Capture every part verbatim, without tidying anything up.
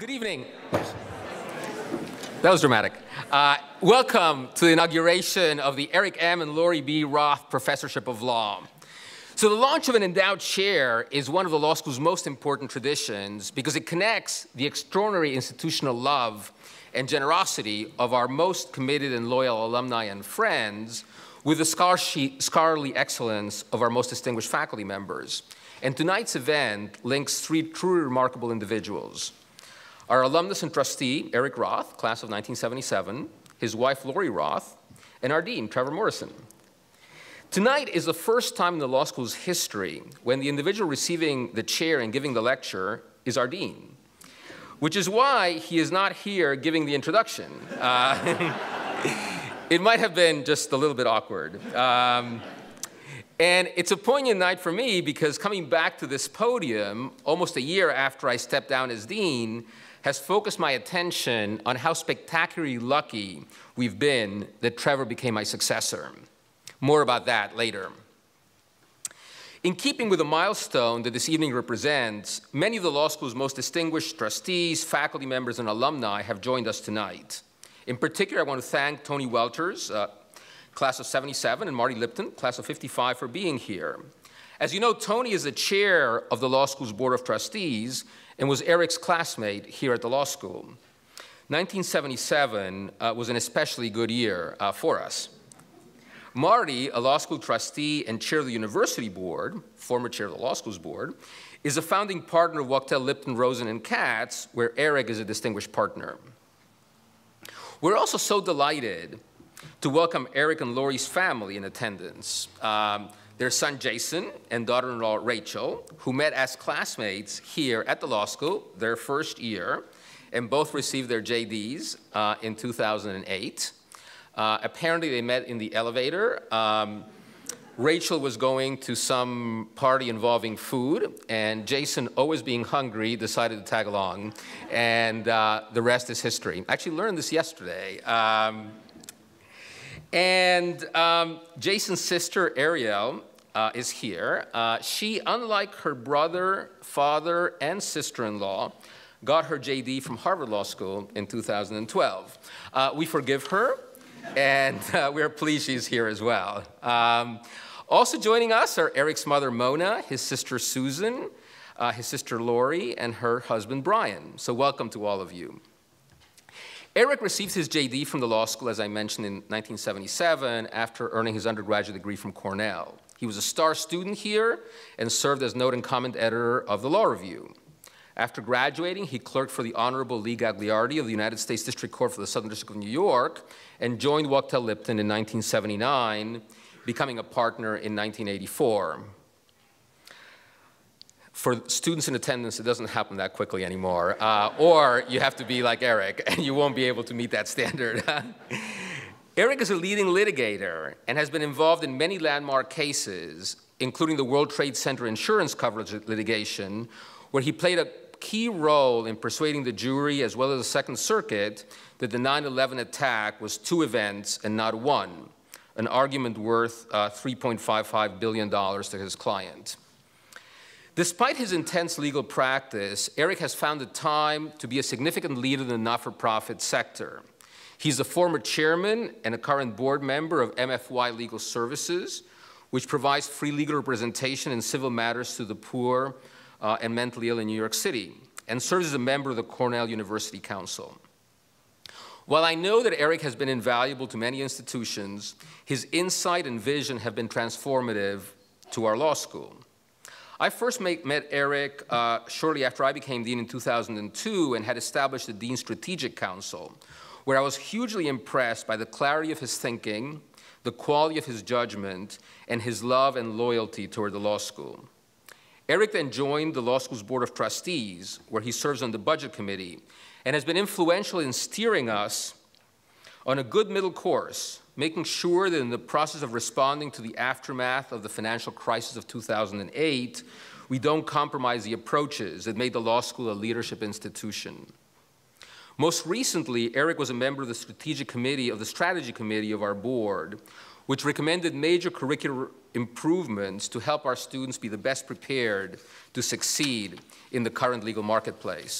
Good evening. That was dramatic. Uh, welcome to the inauguration of the Eric M. and Laurie B. Roth Professorship of Law. So the launch of an endowed chair is one of the law school's most important traditions because it connects the extraordinary institutional love and generosity of our most committed and loyal alumni and friends with the scholarly excellence of our most distinguished faculty members. And tonight's event links three truly remarkable individuals. Our alumnus and trustee, Eric Roth, class of nineteen seventy-seven, his wife, Laurie Roth, and our dean, Trevor Morrison. Tonight is the first time in the law school's history when the individual receiving the chair and giving the lecture is our dean, which is why he is not here giving the introduction. Uh, it might have been just a little bit awkward. Um, and it's a poignant night for me because coming back to this podium almost a year after I stepped down as dean has focused my attention on how spectacularly lucky we've been that Trevor became my successor. More about that later. In keeping with the milestone that this evening represents, many of the law school's most distinguished trustees, faculty members, and alumni have joined us tonight. In particular, I want to thank Tony Welters, uh, class of seventy-seven, and Marty Lipton, class of fifty-five, for being here. As you know, Tony is the chair of the law school's Board of Trustees and was Eric's classmate here at the law school. nineteen seventy-seven uh, was an especially good year uh, for us. Marty, a law school trustee and chair of the university board, former chair of the law school's board, is a founding partner of Wachtell, Lipton, Rosen, and Katz, where Eric is a distinguished partner. We're also so delighted to welcome Eric and Laurie's family in attendance. Um, their son Jason and daughter-in-law Rachel, who met as classmates here at the law school their first year, and both received their J Ds uh, in two thousand eight. Uh, apparently they met in the elevator. Um, Rachel was going to some party involving food, and Jason, always being hungry, decided to tag along, and uh, the rest is history. I actually learned this yesterday. Um, and um, Jason's sister, Ariel, uh, is here. Uh, she, unlike her brother, father, and sister-in-law, got her J D from Harvard Law School in two thousand twelve. Uh, we forgive her. And uh, we're pleased she's here as well. Um, also joining us are Eric's mother, Mona, his sister, Susan, uh, his sister, Laurie, and her husband, Brian. So welcome to all of you. Eric received his J D from the law school, as I mentioned, in nineteen seventy-seven, after earning his undergraduate degree from Cornell. He was a star student here and served as note and comment editor of the Law Review. After graduating, he clerked for the Honorable Lee Gagliardi of the United States District Court for the Southern District of New York and joined Wachtell Lipton in nineteen seventy-nine, becoming a partner in nineteen eighty-four. For students in attendance, it doesn't happen that quickly anymore, uh, or you have to be like Eric, and you won't be able to meet that standard. Eric is a leading litigator and has been involved in many landmark cases, including the World Trade Center insurance coverage litigation, where he played a key role in persuading the jury as well as the Second Circuit that the nine eleven attack was two events and not one, an argument worth uh, three point five five billion dollars to his client. Despite his intense legal practice, Eric has found the time to be a significant leader in the not-for-profit sector. He's a former chairman and a current board member of M F Y Legal Services, which provides free legal representation in civil matters to the poor Uh, and mentally ill in New York City, and serves as a member of the Cornell University Council. While I know that Eric has been invaluable to many institutions, his insight and vision have been transformative to our law school. I first make, met Eric uh, shortly after I became dean in two thousand two and had established the Dean's Strategic Council, where I was hugely impressed by the clarity of his thinking, the quality of his judgment, and his love and loyalty toward the law school. Eric then joined the law school's Board of Trustees, where he serves on the Budget Committee, and has been influential in steering us on a good middle course, making sure that in the process of responding to the aftermath of the financial crisis of two thousand eight, we don't compromise the approaches that made the law school a leadership institution. Most recently, Eric was a member of the Strategic Committee of the Strategy Committee of our board, which recommended major curricular improvements to help our students be the best prepared to succeed in the current legal marketplace.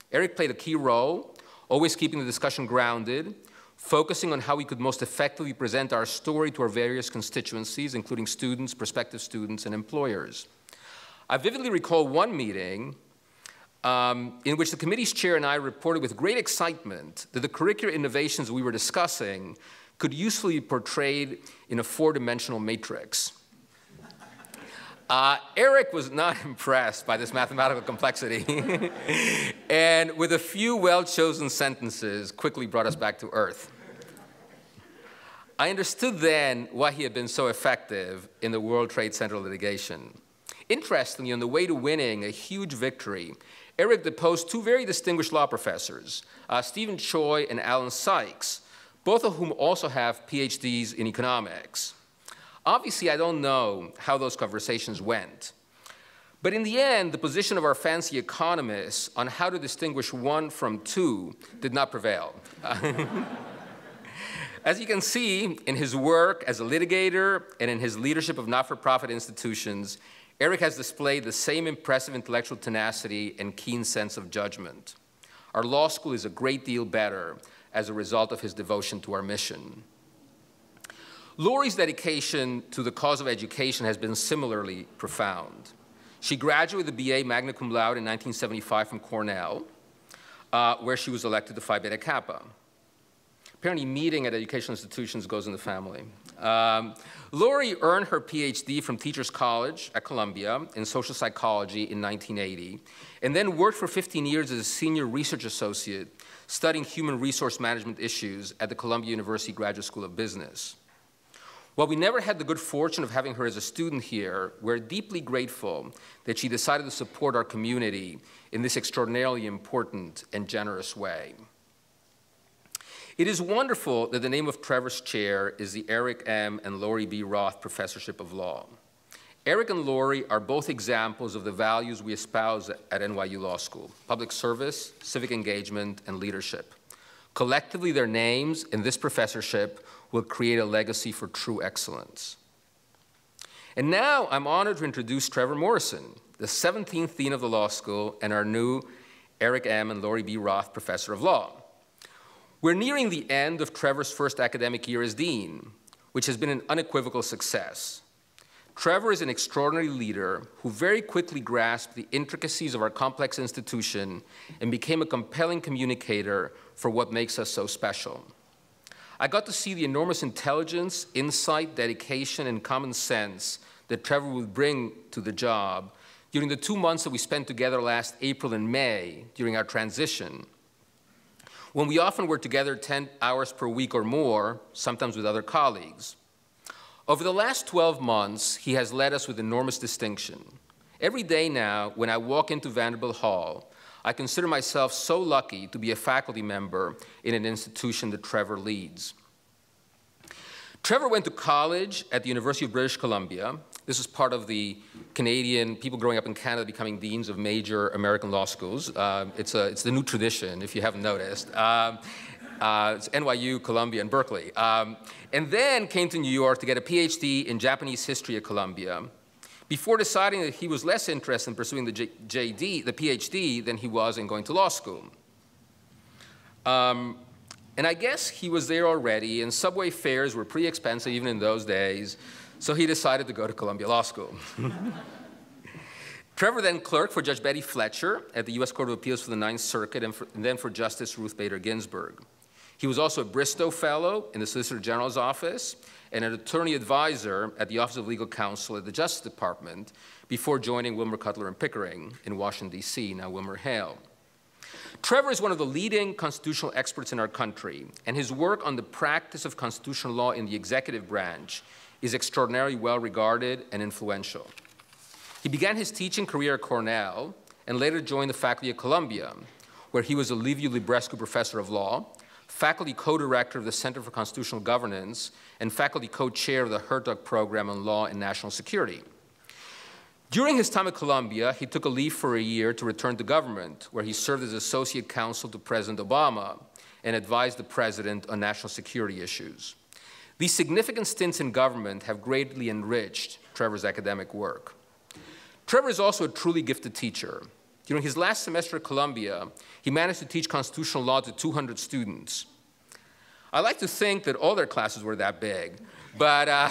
Eric played a key role, always keeping the discussion grounded, focusing on how we could most effectively present our story to our various constituencies, including students, prospective students, and employers. I vividly recall one meeting um, in which the committee's chair and I reported with great excitement that the curricular innovations we were discussing could usefully be portrayed in a four-dimensional matrix. Uh, Eric was not impressed by this mathematical complexity, and with a few well-chosen sentences, quickly brought us back to earth. I understood then why he had been so effective in the World Trade Center litigation. Interestingly, on the way to winning a huge victory, Eric deposed two very distinguished law professors, uh, Stephen Choi and Alan Sykes, both of whom also have P H Ds in economics. Obviously, I don't know how those conversations went. But in the end, the position of our fancy economists on how to distinguish one from two did not prevail. As you can see, in his work as a litigator and in his leadership of not-for-profit institutions, Eric has displayed the same impressive intellectual tenacity and keen sense of judgment. Our law school is a great deal better as a result of his devotion to our mission. Laurie's dedication to the cause of education has been similarly profound. She graduated the B A magna cum laude in nineteen seventy-five from Cornell, uh, where she was elected to Phi Beta Kappa. Apparently, meeting at educational institutions goes in the family. Um, Laurie earned her P H D from Teachers College at Columbia in social psychology in nineteen eighty, and then worked for fifteen years as a senior research associate studying human resource management issues at the Columbia University Graduate School of Business. While we never had the good fortune of having her as a student here, we're deeply grateful that she decided to support our community in this extraordinarily important and generous way. It is wonderful that the name of Trevor's chair is the Eric M. and Laurie B. Roth Professorship of Law. Eric and Laurie are both examples of the values we espouse at N Y U Law School: public service, civic engagement, and leadership. Collectively, their names in this professorship will create a legacy for true excellence. And now I'm honored to introduce Trevor Morrison, the seventeenth dean of the law school and our new Eric M. and Laurie B. Roth Professor of Law. We're nearing the end of Trevor's first academic year as dean, which has been an unequivocal success. Trevor is an extraordinary leader who very quickly grasped the intricacies of our complex institution and became a compelling communicator for what makes us so special. I got to see the enormous intelligence, insight, dedication, and common sense that Trevor would bring to the job during the two months that we spent together last April and May during our transition, when we often were together ten hours per week or more, sometimes with other colleagues. Over the last twelve months, he has led us with enormous distinction. Every day now, when I walk into Vanderbilt Hall, I consider myself so lucky to be a faculty member in an institution that Trevor leads. Trevor went to college at the University of British Columbia. This is part of the Canadian, people growing up in Canada becoming deans of major American law schools. Uh, it's, a, it's the new tradition, if you haven't noticed. Um, uh, it's N Y U, Columbia, and Berkeley. Um, and then came to New York to get a P H D in Japanese history at Columbia, before deciding that he was less interested in pursuing the J D, the P H D than he was in going to law school. Um, and I guess he was there already, and subway fares were pretty expensive even in those days, so he decided to go to Columbia Law School. Trevor then clerked for Judge Betty Fletcher at the U S Court of Appeals for the Ninth Circuit, and, for, and then for Justice Ruth Bader Ginsburg. He was also a Bristow Fellow in the Solicitor General's office and an attorney advisor at the Office of Legal Counsel at the Justice Department before joining Wilmer Cutler and Pickering in Washington, D C, now Wilmer Hale. Trevor is one of the leading constitutional experts in our country, and his work on the practice of constitutional law in the executive branch is extraordinarily well regarded and influential. He began his teaching career at Cornell and later joined the faculty at Columbia, where he was a Liviu Librescu Professor of Law, faculty co-director of the Center for Constitutional Governance, and faculty co-chair of the Hertog Program on Law and National Security. During his time at Columbia, he took a leave for a year to return to government, where he served as associate counsel to President Obama and advised the president on national security issues. These significant stints in government have greatly enriched Trevor's academic work. Trevor is also a truly gifted teacher. During his last semester at Columbia, he managed to teach constitutional law to two hundred students. I like to think that all their classes were that big, but, uh,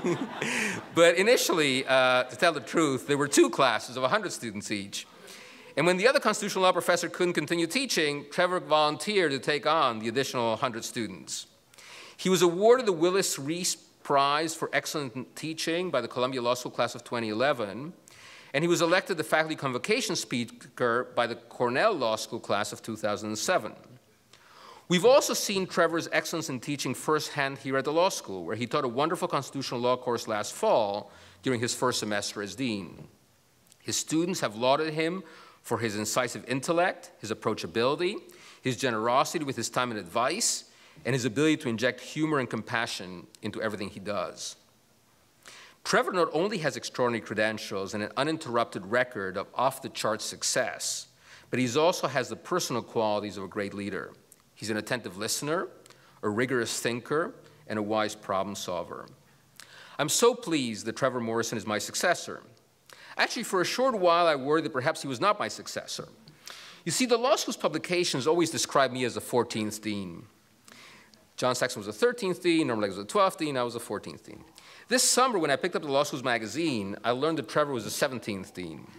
but initially, uh, to tell the truth, there were two classes of one hundred students each. And when the other constitutional law professor couldn't continue teaching, Trevor volunteered to take on the additional one hundred students. He was awarded the Willis Reese Prize for Excellent Teaching by the Columbia Law School class of twenty eleven, and he was elected the faculty convocation speaker by the Cornell Law School class of two thousand seven. We've also seen Trevor's excellence in teaching firsthand here at the law school, where he taught a wonderful constitutional law course last fall during his first semester as dean. His students have lauded him for his incisive intellect, his approachability, his generosity with his time and advice, and his ability to inject humor and compassion into everything he does. Trevor not only has extraordinary credentials and an uninterrupted record of off-the-charts success, but he also has the personal qualities of a great leader. He's an attentive listener, a rigorous thinker, and a wise problem solver. I'm so pleased that Trevor Morrison is my successor. Actually, for a short while, I worried that perhaps he was not my successor. You see, the law school's publications always describe me as the fourteenth dean. John Saxon was the thirteenth dean, Norman Legg was the twelfth dean, I was the fourteenth dean. This summer, when I picked up the law school's magazine, I learned that Trevor was the seventeenth dean.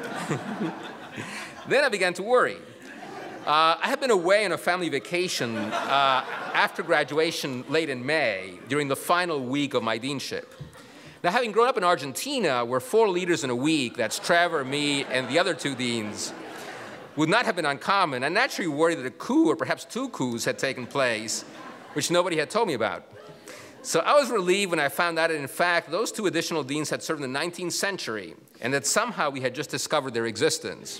Then I began to worry. Uh, I had been away on a family vacation uh, after graduation late in May, during the final week of my deanship. Now, having grown up in Argentina, where four leaders in a week, that's Trevor, me, and the other two deans, would not have been uncommon, I naturally worried that a coup, or perhaps two coups, had taken place, which nobody had told me about. So I was relieved when I found out that, in fact, those two additional deans had served in the nineteenth century, and that somehow we had just discovered their existence.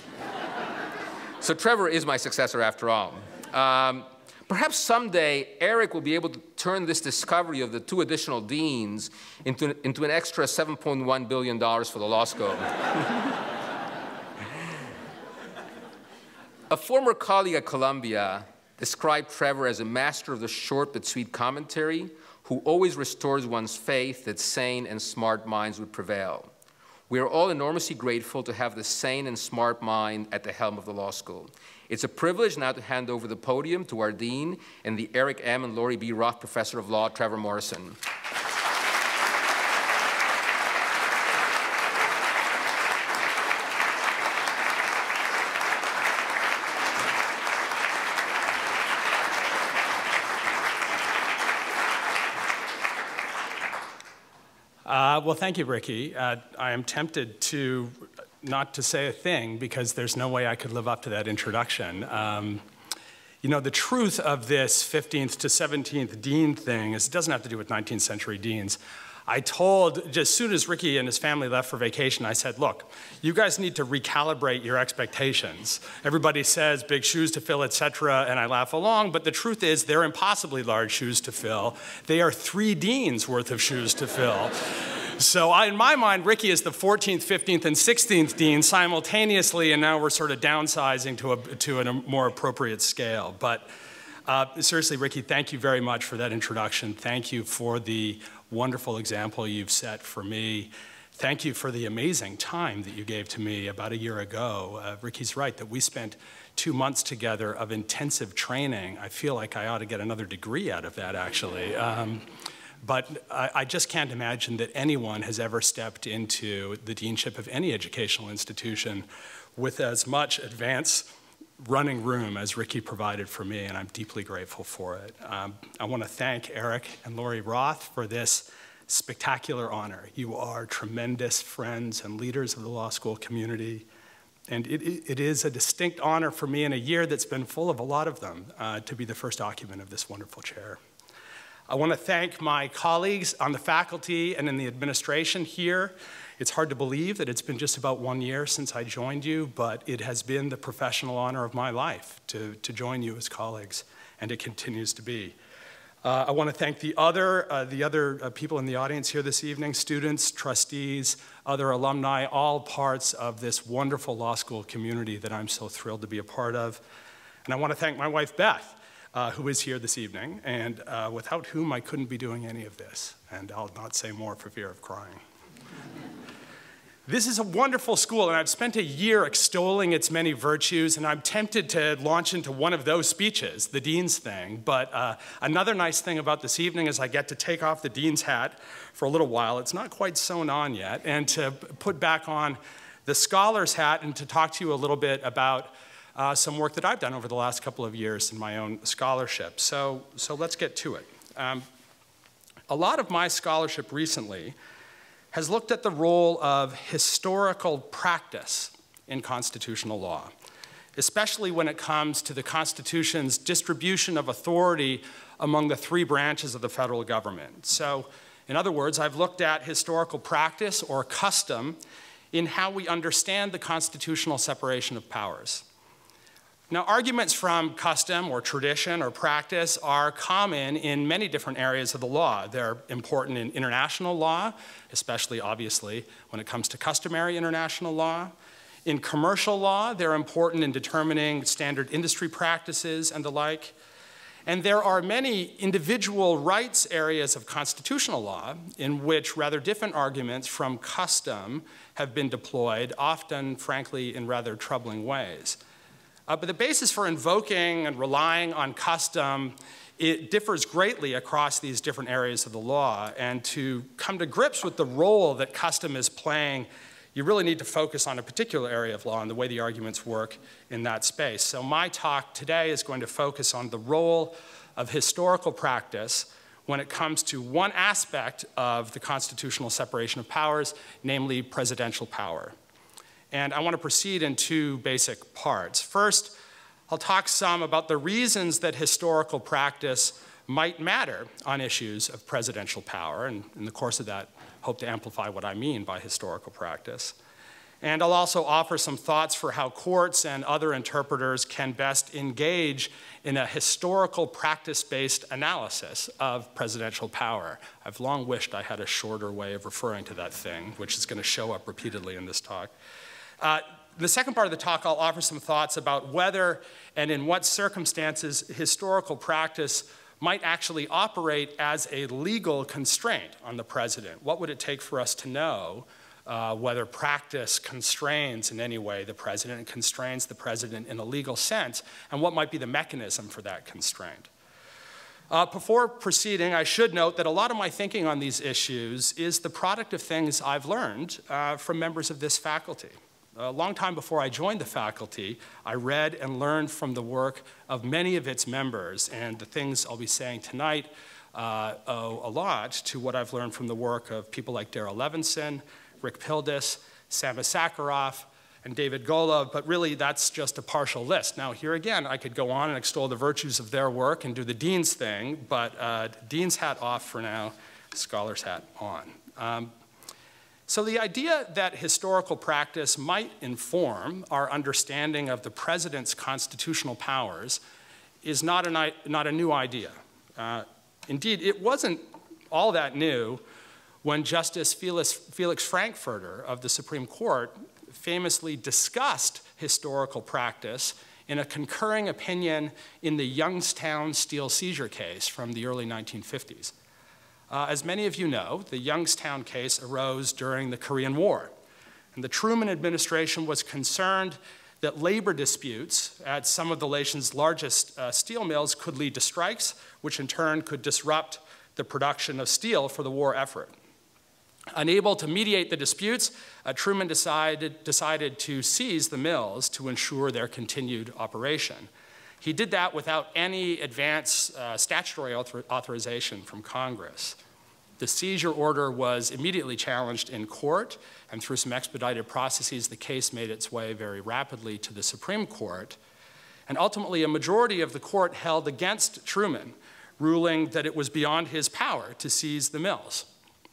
So Trevor is my successor after all. Um, perhaps someday Eric will be able to turn this discovery of the two additional deans into, into an extra seven point one billion dollars for the law school. A former colleague at Columbia described Trevor as a master of the short but sweet commentary who always restores one's faith that sane and smart minds would prevail. We are all enormously grateful to have the sane and smart mind at the helm of the law school. It's a privilege now to hand over the podium to our dean and the Eric M. and Laurie B. Roth Professor of Law, Trevor Morrison. Uh, well, thank you, Ricky. Uh, I am tempted to not to say a thing because there's no way I could live up to that introduction. Um, you know, the truth of this fifteenth to seventeenth dean thing is it doesn't have to do with nineteenth century deans. I told, just as soon as Ricky and his family left for vacation, I said, look, you guys need to recalibrate your expectations. Everybody says big shoes to fill, et cetera, and I laugh along, but the truth is they're impossibly large shoes to fill. They are three deans worth of shoes to fill. So I, in my mind, Ricky is the fourteenth, fifteenth, and sixteenth dean simultaneously, and now we're sort of downsizing to a, to a more appropriate scale. But uh, seriously, Ricky, thank you very much for that introduction. Thank you for the wonderful example you've set for me. Thank you for the amazing time that you gave to me about a year ago. Uh, Ricky's right that we spent two months together of intensive training. I feel like I ought to get another degree out of that, actually. Um, but I, I just can't imagine that anyone has ever stepped into the deanship of any educational institution with as much advanced running room as Ricky provided for me, and I'm deeply grateful for it. Um, I want to thank Eric and Laurie Roth for this spectacular honor. You are tremendous friends and leaders of the law school community, and it, it is a distinct honor for me in a year that's been full of a lot of them uh, to be the first occupant of this wonderful chair. I want to thank my colleagues on the faculty and in the administration here. It's hard to believe that it's been just about one year since I joined you, but it has been the professional honor of my life to, to join you as colleagues, and it continues to be. Uh, I want to thank the other, uh, the other uh, people in the audience here this evening, students, trustees, other alumni, all parts of this wonderful law school community that I'm so thrilled to be a part of. And I want to thank my wife, Beth, uh, who is here this evening, and uh, without whom I couldn't be doing any of this. And I'll not say more for fear of crying. This is a wonderful school, and I've spent a year extolling its many virtues, and I'm tempted to launch into one of those speeches, the dean's thing. But uh, another nice thing about this evening is I get to take off the dean's hat for a little while. It's not quite sewn on yet, and to put back on the scholar's hat and to talk to you a little bit about uh, some work that I've done over the last couple of years in my own scholarship. So, so let's get to it. Um, a lot of my scholarship recently has looked at the role of historical practice in constitutional law, especially when it comes to the Constitution's distribution of authority among the three branches of the federal government. So, in other words, I've looked at historical practice or custom in how we understand the constitutional separation of powers. Now, arguments from custom or tradition or practice are common in many different areas of the law. They're important in international law, especially, obviously, when it comes to customary international law. In commercial law, they're important in determining standard industry practices and the like. And there are many individual rights areas of constitutional law in which rather different arguments from custom have been deployed, often, frankly, in rather troubling ways. Uh, but the basis for invoking and relying on custom, it differs greatly across these different areas of the law. And to come to grips with the role that custom is playing, you really need to focus on a particular area of law and the way the arguments work in that space. So my talk today is going to focus on the role of historical practice when it comes to one aspect of the constitutional separation of powers, namely presidential power. And I want to proceed in two basic parts. First, I'll talk some about the reasons that historical practice might matter on issues of presidential power, and in the course of that, hope to amplify what I mean by historical practice. And I'll also offer some thoughts for how courts and other interpreters can best engage in a historical practice-based analysis of presidential power. I've long wished I had a shorter way of referring to that thing, which is going to show up repeatedly in this talk. Uh, the second part of the talk, I'll offer some thoughts about whether and in what circumstances historical practice might actually operate as a legal constraint on the president. What would it take for us to know uh, whether practice constrains in any way the president and constrains the president in a legal sense, and what might be the mechanism for that constraint? Uh, before proceeding, I should note that a lot of my thinking on these issues is the product of things I've learned uh, from members of this faculty. A long time before I joined the faculty, I read and learned from the work of many of its members, and the things I'll be saying tonight uh, owe a lot to what I've learned from the work of people like Darrell Levinson, Rick Pildes, Samba Sakharov, and David Golub, but really that's just a partial list. Now here again, I could go on and extol the virtues of their work and do the dean's thing, but uh, dean's hat off for now, scholar's hat on. Um, So the idea that historical practice might inform our understanding of the president's constitutional powers is not, an, not a new idea. Uh, indeed, it wasn't all that new when Justice Felix, Felix Frankfurter of the Supreme Court famously discussed historical practice in a concurring opinion in the Youngstown steel seizure case from the early nineteen fifties. Uh, as many of you know, the Youngstown case arose during the Korean War, and the Truman administration was concerned that labor disputes at some of the nation's largest uh, steel mills could lead to strikes, which in turn could disrupt the production of steel for the war effort. Unable to mediate the disputes, uh, Truman decided, decided to seize the mills to ensure their continued operation. He did that without any advance uh, statutory author authorization from Congress. The seizure order was immediately challenged in court, and through some expedited processes, the case made its way very rapidly to the Supreme Court. And ultimately, a majority of the court held against Truman, ruling that it was beyond his power to seize the mills.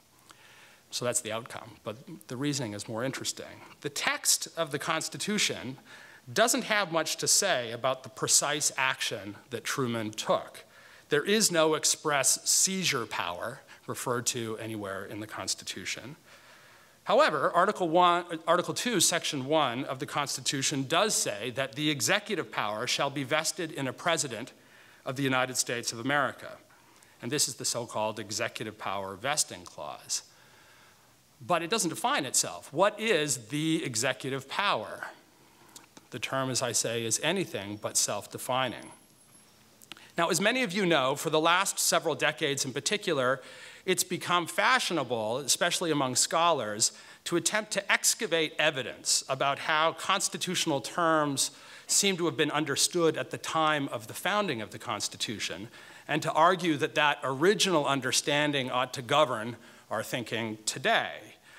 So that's the outcome, but the reasoning is more interesting. The text of the Constitution doesn't have much to say about the precise action that Truman took. There is no express seizure power referred to anywhere in the Constitution. However, Article, one, Article two, Section one of the Constitution does say that the executive power shall be vested in a president of the United States of America. And this is the so-called executive power vesting clause. but it doesn't define itself. What is the executive power? The term, as I say, is anything but self-defining. Now, as many of you know, for the last several decades in particular, it's become fashionable, especially among scholars, to attempt to excavate evidence about how constitutional terms seem to have been understood at the time of the founding of the Constitution, and to argue that that original understanding ought to govern our thinking today.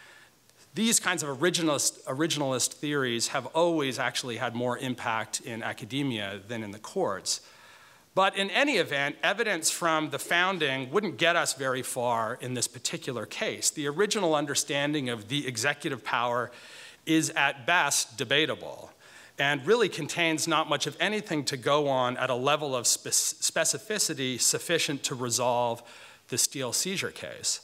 These kinds of originalist, originalist theories have always actually had more impact in academia than in the courts. But in any event, evidence from the founding wouldn't get us very far in this particular case. The original understanding of the executive power is at best debatable and really contains not much of anything to go on at a level of spe- specificity sufficient to resolve the Steele seizure case.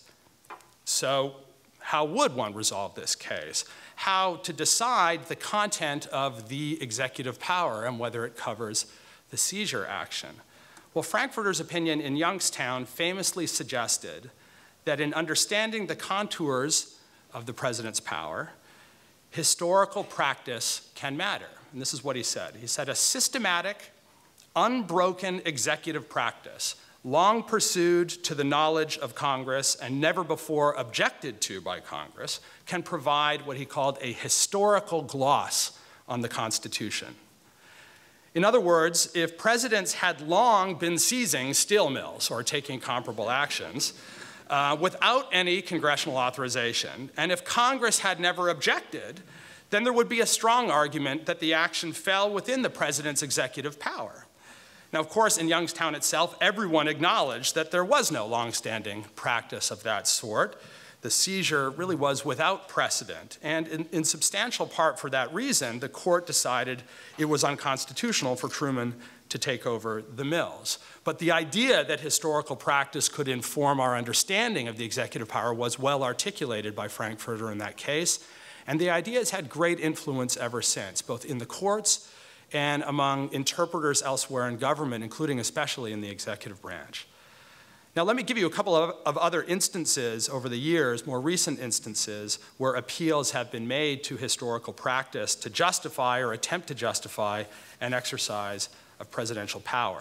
So how would one resolve this case? How to decide the content of the executive power and whether it covers the seizure action? Well, Frankfurter's opinion in Youngstown famously suggested that in understanding the contours of the president's power, historical practice can matter. And this is what he said. He said, a systematic, unbroken executive practice, long pursued to the knowledge of Congress and never before objected to by Congress, can provide what he called a historical gloss on the Constitution. In other words, if presidents had long been seizing steel mills or taking comparable actions uh, without any congressional authorization, and if Congress had never objected, then there would be a strong argument that the action fell within the president's executive power. Now, of course, in Youngstown itself, everyone acknowledged that there was no longstanding practice of that sort. The seizure really was without precedent. And in, in substantial part for that reason, the court decided it was unconstitutional for Truman to take over the mills. But the idea that historical practice could inform our understanding of the executive power was well articulated by Frankfurter in that case. And the idea has had great influence ever since, both in the courts and among interpreters elsewhere in government, including especially in the executive branch. Now, let me give you a couple of, of other instances over the years, more recent instances, where appeals have been made to historical practice to justify or attempt to justify an exercise of presidential power.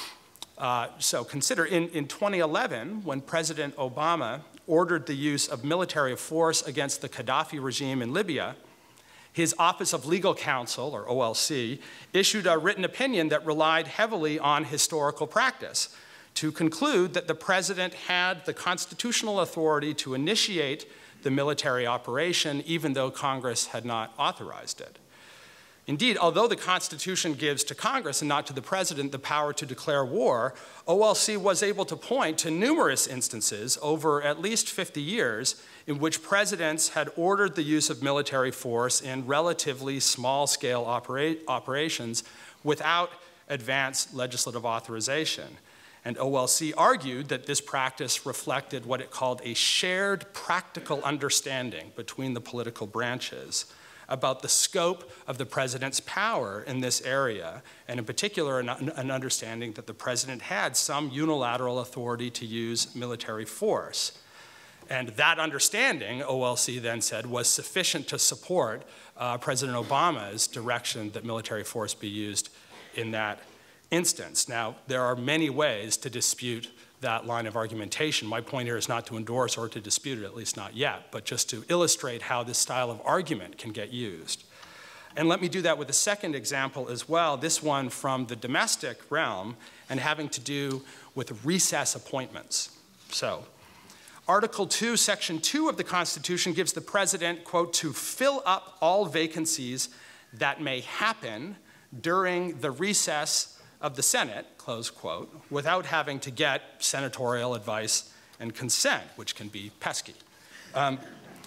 Uh, so consider in, in twenty eleven, when President Obama ordered the use of military force against the Gaddafi regime in Libya, his Office of Legal Counsel, or O L C, issued a written opinion that relied heavily on historical practice to conclude that the president had the constitutional authority to initiate the military operation, even though Congress had not authorized it. Indeed, although the Constitution gives to Congress and not to the president the power to declare war, O L C was able to point to numerous instances over at least fifty years in which presidents had ordered the use of military force in relatively small-scale opera operations without advance legislative authorization. And O L C argued that this practice reflected what it called a shared practical understanding between the political branches about the scope of the president's power in this area, and in particular, an, an understanding that the president had some unilateral authority to use military force. And that understanding, O L C then said, was sufficient to support uh, President Obama's direction that military force be used in that instance. Now, there are many ways to dispute that line of argumentation. My point here is not to endorse or to dispute it, at least not yet, but just to illustrate how this style of argument can get used. And let me do that with a second example as well, this one from the domestic realm and having to do with recess appointments. So, Article two, Section two of the Constitution gives the president, quote, to fill up all vacancies that may happen during the recess of the Senate, close quote, without having to get senatorial advice and consent, which can be pesky. Um,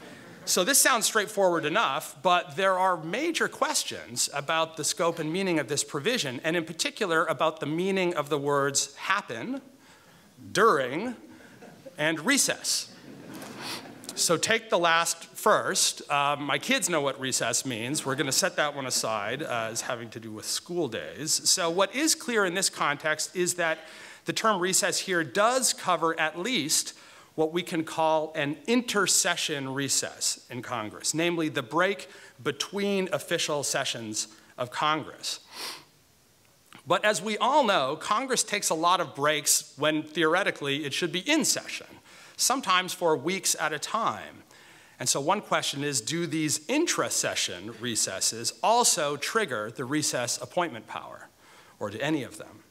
so this sounds straightforward enough, but there are major questions about the scope and meaning of this provision, and in particular about the meaning of the words happen, during, and recess. So take the last first. Uh, my kids know what recess means. We're going to set that one aside uh, as having to do with school days. So what is clear in this context is that the term recess here does cover at least what we can call an intersession recess in Congress, namely the break between official sessions of Congress. But as we all know, Congress takes a lot of breaks when theoretically it should be in session, sometimes for weeks at a time. And so one question is, do these intra-session recesses also trigger the recess appointment power, or do any of them?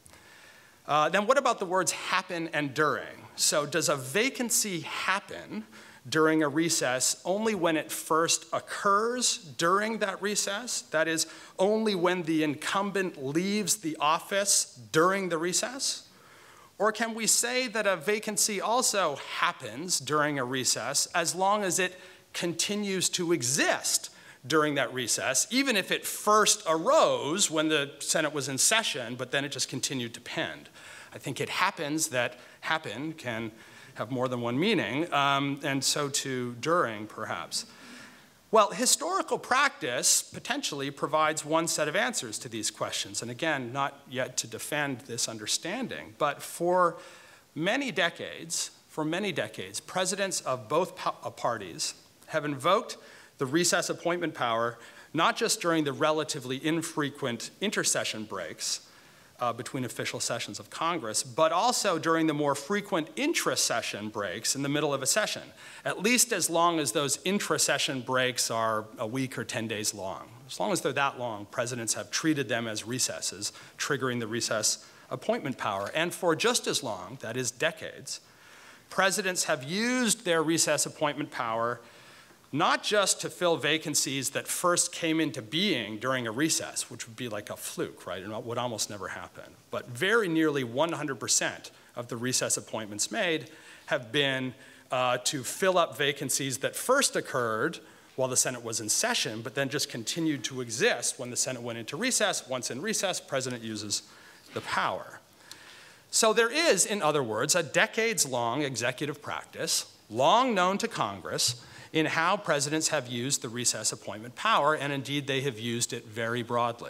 Uh, then what about the words happen and during? So does a vacancy happen during a recess only when it first occurs during that recess? That is, only when the incumbent leaves the office during the recess? Or can we say that a vacancy also happens during a recess as long as it continues to exist during that recess, even if it first arose when the Senate was in session, but then it just continued to pend? I think it happens that happen can have more than one meaning, um, and so too during, perhaps. Well, historical practice potentially provides one set of answers to these questions, and again, not yet to defend this understanding, but for many decades, for many decades, presidents of both parties have invoked the recess appointment power not just during the relatively infrequent intersession breaks uh, between official sessions of Congress, but also during the more frequent intra-session breaks in the middle of a session, at least as long as those intra-session breaks are a week or ten days long. As long as they're that long, presidents have treated them as recesses, triggering the recess appointment power. And for just as long, that is decades, presidents have used their recess appointment power not just to fill vacancies that first came into being during a recess, which would be like a fluke, right, and would almost never happen, but very nearly one hundred percent of the recess appointments made have been uh, to fill up vacancies that first occurred while the Senate was in session, but then just continued to exist when the Senate went into recess. Once in recess, president uses the power. So there is, in other words, a decades-long executive practice, long known to Congress, in how presidents have used the recess appointment power, and indeed they have used it very broadly.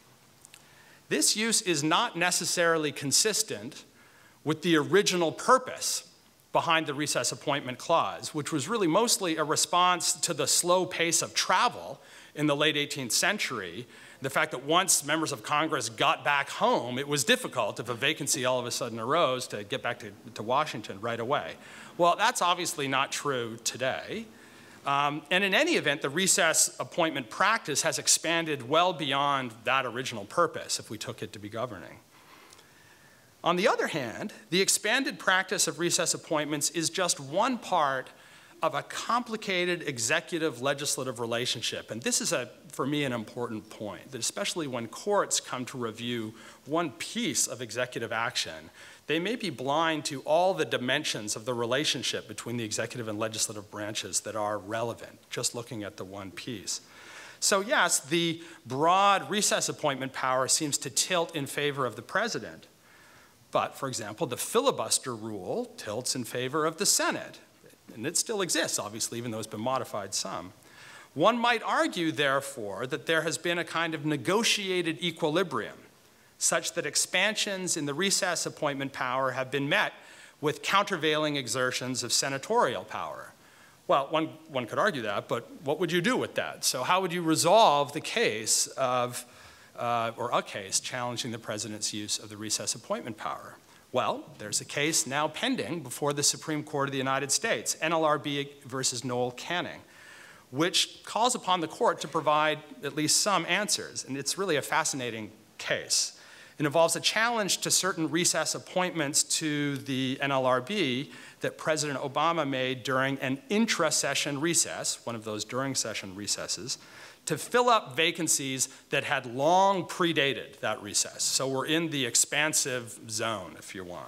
This use is not necessarily consistent with the original purpose behind the recess appointment clause, which was really mostly a response to the slow pace of travel in the late eighteenth century, the fact that once members of Congress got back home, it was difficult if a vacancy all of a sudden arose to get back to, to Washington right away. Well, that's obviously not true today. Um, and in any event, the recess appointment practice has expanded well beyond that original purpose, if we took it to be governing. On the other hand, the expanded practice of recess appointments is just one part of a complicated executive-legislative relationship. And this is, a, for me, an important point, that especially when courts come to review one piece of executive action, they may be blind to all the dimensions of the relationship between the executive and legislative branches that are relevant, just looking at the one piece. So yes, the broad recess appointment power seems to tilt in favor of the president. But, for example, the filibuster rule tilts in favor of the Senate. And it still exists, obviously, even though it's been modified some. One might argue, therefore, that there has been a kind of negotiated equilibrium, such that expansions in the recess appointment power have been met with countervailing exertions of senatorial power. Well, one, one could argue that, but what would you do with that? So how would you resolve the case of, uh, or a case challenging the president's use of the recess appointment power? Well, there's a case now pending before the Supreme Court of the United States, N L R B versus Noel Canning, which calls upon the court to provide at least some answers. And it's really a fascinating case. It involves a challenge to certain recess appointments to the N L R B that President Obama made during an intra-session recess, one of those during session recesses, to fill up vacancies that had long predated that recess. So we're in the expansive zone, if you want.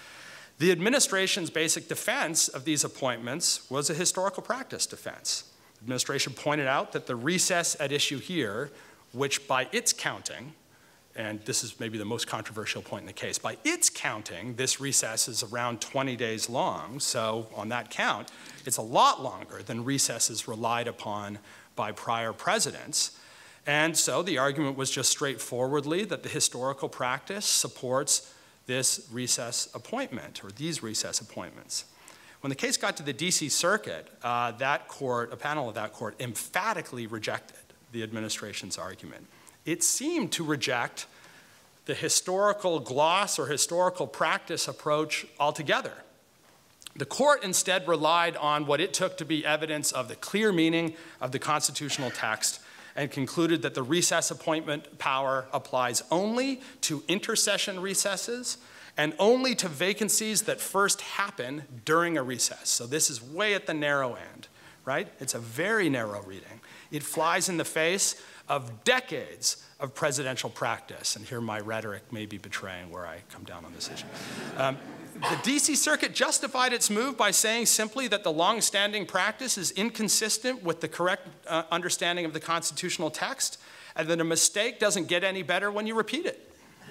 The administration's basic defense of these appointments was a historical practice defense. The administration pointed out that the recess at issue here, which by its counting, and this is maybe the most controversial point in the case, by its counting, this recess is around twenty days long, so on that count, it's a lot longer than recesses relied upon by prior presidents. And so the argument was just straightforwardly that the historical practice supports this recess appointment, or these recess appointments. When the case got to the D C Circuit, uh, that court, a panel of that court, emphatically rejected the administration's argument. It seemed to reject the historical gloss or historical practice approach altogether. The court instead relied on what it took to be evidence of the clear meaning of the constitutional text and concluded that the recess appointment power applies only to intercession recesses and only to vacancies that first happen during a recess. So this is way at the narrow end, right? It's a very narrow reading. It flies in the face of decades of presidential practice. And here my rhetoric may be betraying where I come down on this issue. Um, the D C Circuit justified its move by saying simply that the long-standing practice is inconsistent with the correct uh, understanding of the constitutional text, and that a mistake doesn't get any better when you repeat it.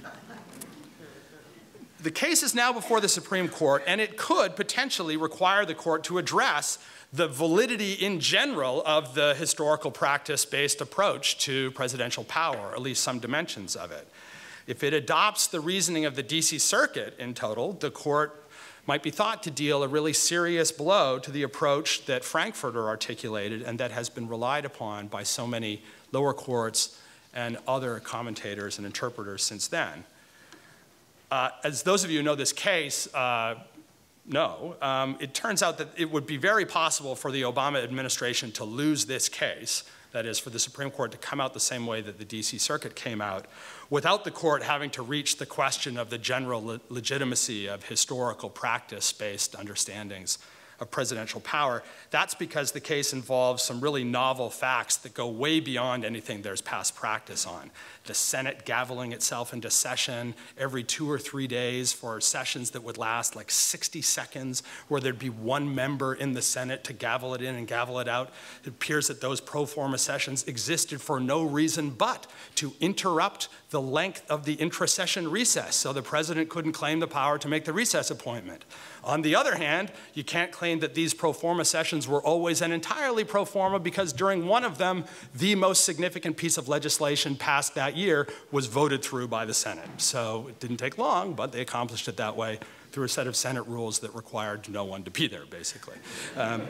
The case is now before the Supreme Court, and it could potentially require the court to address the validity in general of the historical practice-based approach to presidential power, or at least some dimensions of it. If it adopts the reasoning of the D C Circuit in total, the court might be thought to deal a really serious blow to the approach that Frankfurter articulated and that has been relied upon by so many lower courts and other commentators and interpreters since then. Uh, as those of you who know this case uh, know, um, it turns out that it would be very possible for the Obama administration to lose this case, that is, for the Supreme Court to come out the same way that the D C Circuit came out, without the court having to reach the question of the general le legitimacy of historical practice-based understandings of presidential power. That's because the case involves some really novel facts that go way beyond anything there's past practice on. The Senate gaveling itself into session every two or three days for sessions that would last like sixty seconds, where there'd be one member in the Senate to gavel it in and gavel it out. It appears that those pro forma sessions existed for no reason but to interrupt the length of the intra-session recess, so the president couldn't claim the power to make the recess appointment. On the other hand, you can't claim that these pro forma sessions were always and entirely pro forma, because during one of them, the most significant piece of legislation passed that year was voted through by the Senate. So it didn't take long, but they accomplished it that way through a set of Senate rules that required no one to be there, basically. Um,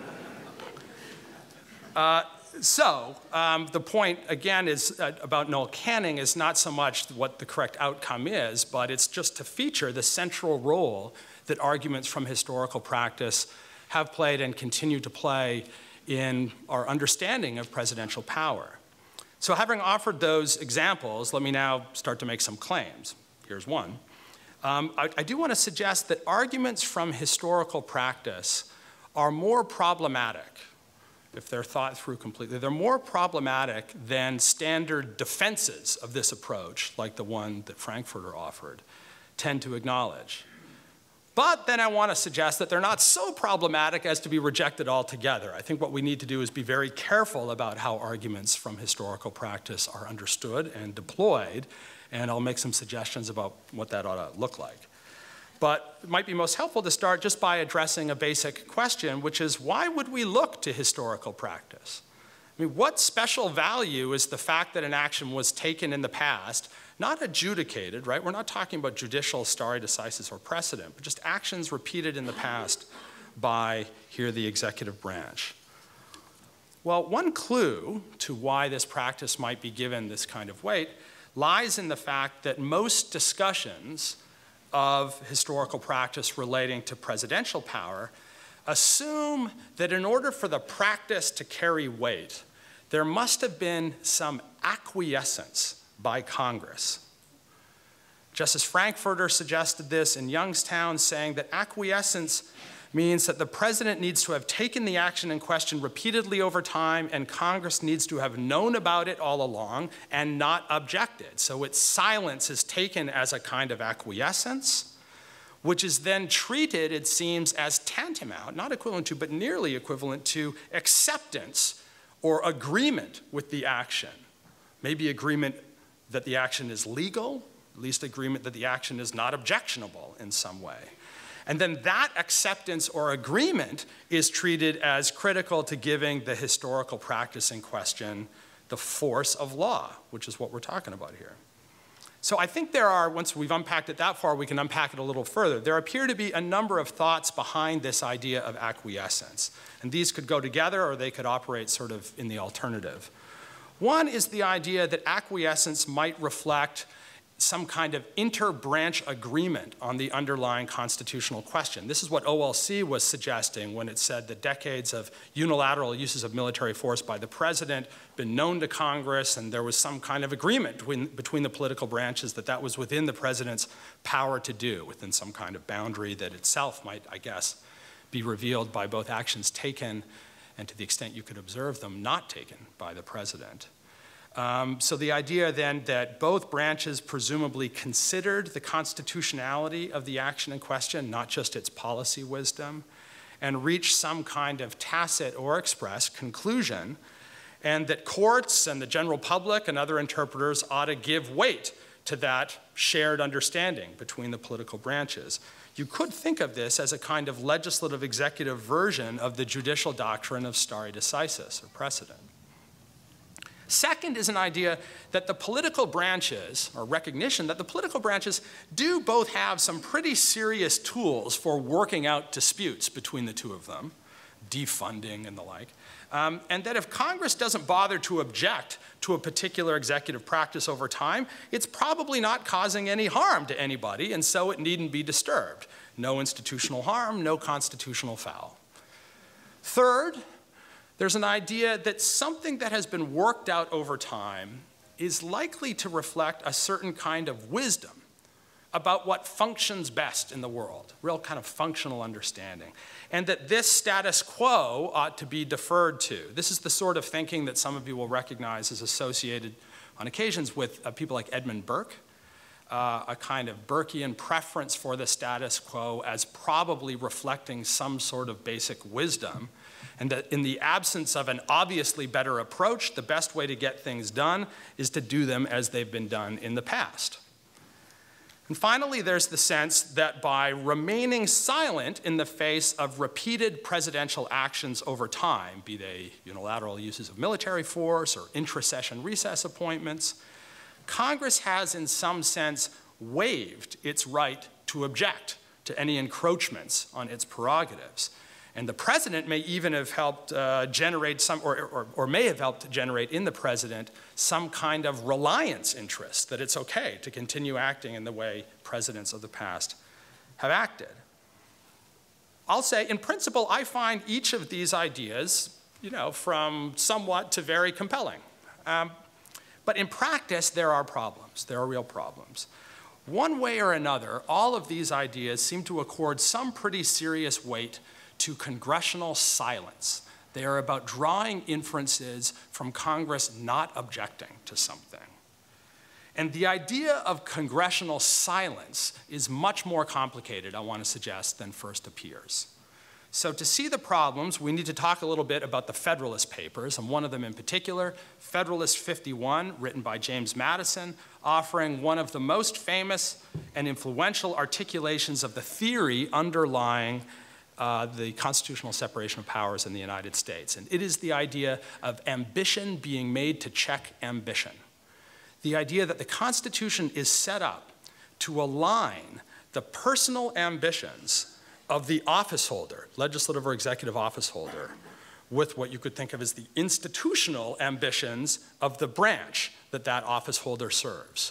uh, So um, the point, again, is uh, about Noel Canning is not so much what the correct outcome is, but it's just to feature the central role that arguments from historical practice have played and continue to play in our understanding of presidential power. So having offered those examples, let me now start to make some claims. Here's one. Um, I, I do want to suggest that arguments from historical practice are more problematic if they're thought through completely. They're more problematic than standard defenses of this approach, like the one that Frankfurter offered, tend to acknowledge. But then I want to suggest that they're not so problematic as to be rejected altogether. I think what we need to do is be very careful about how arguments from historical practice are understood and deployed, and I'll make some suggestions about what that ought to look like. But it might be most helpful to start just by addressing a basic question, which is, why would we look to historical practice? I mean, what special value is the fact that an action was taken in the past, not adjudicated, right? We're not talking about judicial stare decisis or precedent, but just actions repeated in the past by, here, the executive branch. Well, one clue to why this practice might be given this kind of weight lies in the fact that most discussions of historical practice relating to presidential power assume that in order for the practice to carry weight, there must have been some acquiescence by Congress. Justice Frankfurter suggested this in Youngstown, saying that acquiescence means that the president needs to have taken the action in question repeatedly over time, and Congress needs to have known about it all along and not objected. So its silence is taken as a kind of acquiescence, which is then treated, it seems, as tantamount, not equivalent to, but nearly equivalent to acceptance or agreement with the action. Maybe agreement that the action is legal, at least agreement that the action is not objectionable in some way. And then that acceptance or agreement is treated as critical to giving the historical practice in question the force of law, which is what we're talking about here. So I think there are, once we've unpacked it that far, we can unpack it a little further. There appear to be a number of thoughts behind this idea of acquiescence. And these could go together or they could operate sort of in the alternative. One is the idea that acquiescence might reflect some kind of inter-branch agreement on the underlying constitutional question. This is what O L C was suggesting when it said that decades of unilateral uses of military force by the president been known to Congress, and there was some kind of agreement between, between the political branches that that was within the president's power to do, within some kind of boundary that itself might, I guess, be revealed by both actions taken and, to the extent you could observe them, not taken by the president. Um, so the idea then that both branches presumably considered the constitutionality of the action in question, not just its policy wisdom, and reached some kind of tacit or express conclusion, and that courts and the general public and other interpreters ought to give weight to that shared understanding between the political branches. You could think of this as a kind of legislative executive version of the judicial doctrine of stare decisis, or precedent. Second is an idea that the political branches, or recognition that the political branches do both have some pretty serious tools for working out disputes between the two of them, defunding and the like, um, and that if Congress doesn't bother to object to a particular executive practice over time, it's probably not causing any harm to anybody, and so it needn't be disturbed. No institutional harm, no constitutional foul. Third, there's an idea that something that has been worked out over time is likely to reflect a certain kind of wisdom about what functions best in the world, real kind of functional understanding, and that this status quo ought to be deferred to. This is the sort of thinking that some of you will recognize as associated on occasions with uh, people like Edmund Burke, uh, a kind of Burkean preference for the status quo as probably reflecting some sort of basic wisdom, and that in the absence of an obviously better approach, the best way to get things done is to do them as they've been done in the past. And finally, there's the sense that by remaining silent in the face of repeated presidential actions over time, be they unilateral uses of military force or intra-session recess appointments, Congress has in some sense waived its right to object to any encroachments on its prerogatives. And the president may even have helped uh, generate some, or, or, or may have helped generate in the president some kind of reliance interest that it's okay to continue acting in the way presidents of the past have acted. I'll say, in principle, I find each of these ideas, you know, from somewhat to very compelling. Um, but in practice, there are problems. There are real problems. One way or another, all of these ideas seem to accord some pretty serious weight to congressional silence. They are about drawing inferences from Congress not objecting to something. And the idea of congressional silence is much more complicated, I want to suggest, than first appears. So to see the problems, we need to talk a little bit about the Federalist Papers, and one of them in particular, Federalist fifty-one, written by James Madison, offering one of the most famous and influential articulations of the theory underlying Uh, the constitutional separation of powers in the United States. And it is the idea of ambition being made to check ambition. The idea that the Constitution is set up to align the personal ambitions of the office holder, legislative or executive office holder, with what you could think of as the institutional ambitions of the branch that that office holder serves.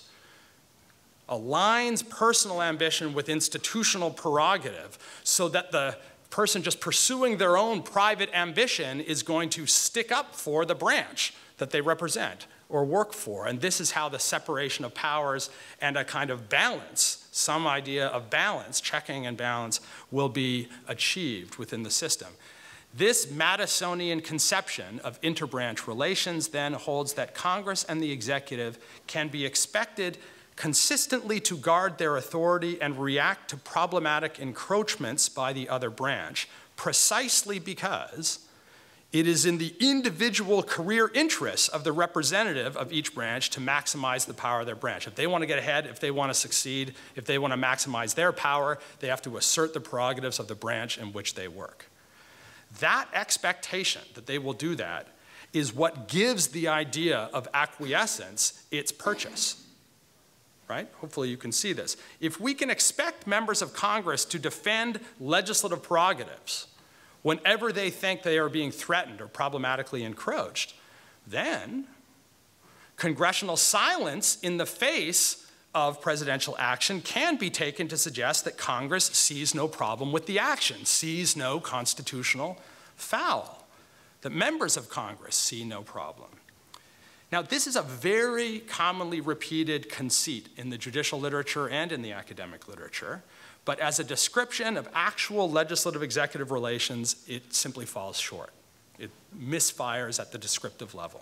Aligns personal ambition with institutional prerogative so that the person just pursuing their own private ambition is going to stick up for the branch that they represent or work for. And this is how the separation of powers and a kind of balance, some idea of balance, checking and balance, will be achieved within the system. This Madisonian conception of interbranch relations then holds that Congress and the executive can be expected consistently to guard their authority and react to problematic encroachments by the other branch, precisely because it is in the individual career interests of the representative of each branch to maximize the power of their branch. If they want to get ahead, if they want to succeed, if they want to maximize their power, they have to assert the prerogatives of the branch in which they work. That expectation that they will do that is what gives the idea of acquiescence its purchase. right? Hopefully you can see this. If we can expect members of Congress to defend legislative prerogatives whenever they think they are being threatened or problematically encroached, then congressional silence in the face of presidential action can be taken to suggest that Congress sees no problem with the action, sees no constitutional foul, that members of Congress see no problem. Now, this is a very commonly repeated conceit in the judicial literature and in the academic literature, but as a description of actual legislative-executive relations, it simply falls short. It misfires at the descriptive level.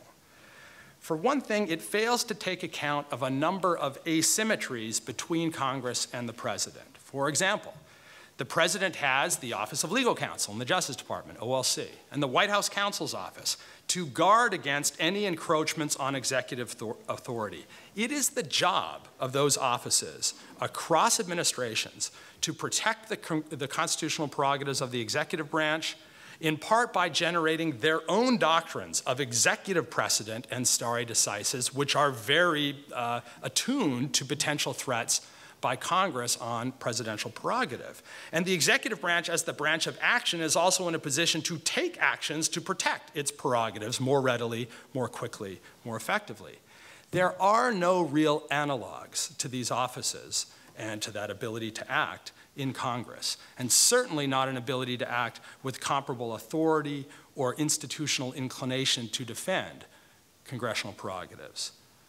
For one thing, it fails to take account of a number of asymmetries between Congress and the president. For example, the president has the Office of Legal Counsel in the Justice Department, O L C, and the White House Counsel's Office to guard against any encroachments on executive authority. It is the job of those offices across administrations to protect the, the constitutional prerogatives of the executive branch, in part by generating their own doctrines of executive precedent and stare decisis, which are very uh, attuned to potential threats by Congress on presidential prerogative. And the executive branch, as the branch of action, is also in a position to take actions to protect its prerogatives more readily, more quickly, more effectively. There are no real analogs to these offices and to that ability to act in Congress, and certainly not an ability to act with comparable authority or institutional inclination to defend congressional prerogatives.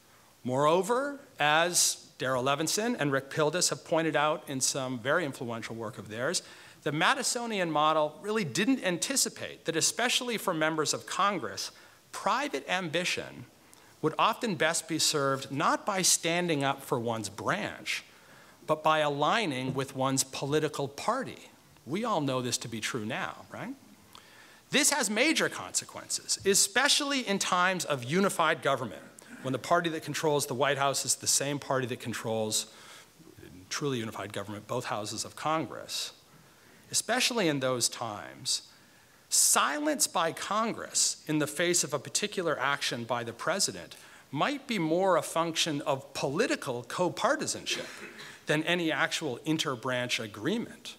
Moreover, as Darrell Levinson and Rick Pildes have pointed out in some very influential work of theirs, the Madisonian model really didn't anticipate that, especially for members of Congress, private ambition would often best be served not by standing up for one's branch, but by aligning with one's political party. We all know this to be true now, right? This has major consequences, especially in times of unified government, when the party that controls the White House is the same party that controls, in truly unified government, both houses of Congress. Especially in those times, silence by Congress in the face of a particular action by the president might be more a function of political co-partisanship than any actual inter-branch agreement.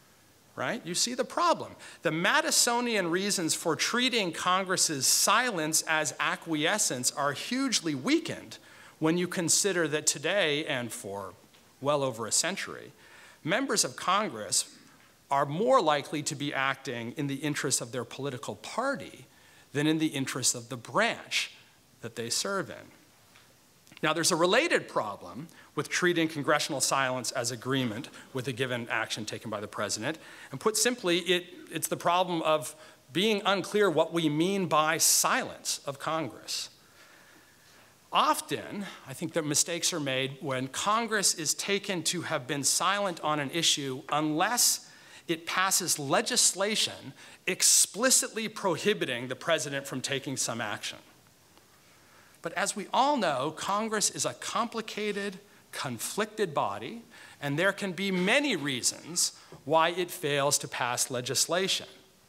Right? You see the problem. The Madisonian reasons for treating Congress's silence as acquiescence are hugely weakened when you consider that today, and for well over a century, members of Congress are more likely to be acting in the interests of their political party than in the interests of the branch that they serve in. Now, there's a related problem with treating congressional silence as agreement with a given action taken by the president. And put simply, it, it's the problem of being unclear what we mean by silence of Congress. Often, I think that mistakes are made when Congress is taken to have been silent on an issue unless it passes legislation explicitly prohibiting the president from taking some action. But as we all know, Congress is a complicated, conflicted body, and there can be many reasons why it fails to pass legislation.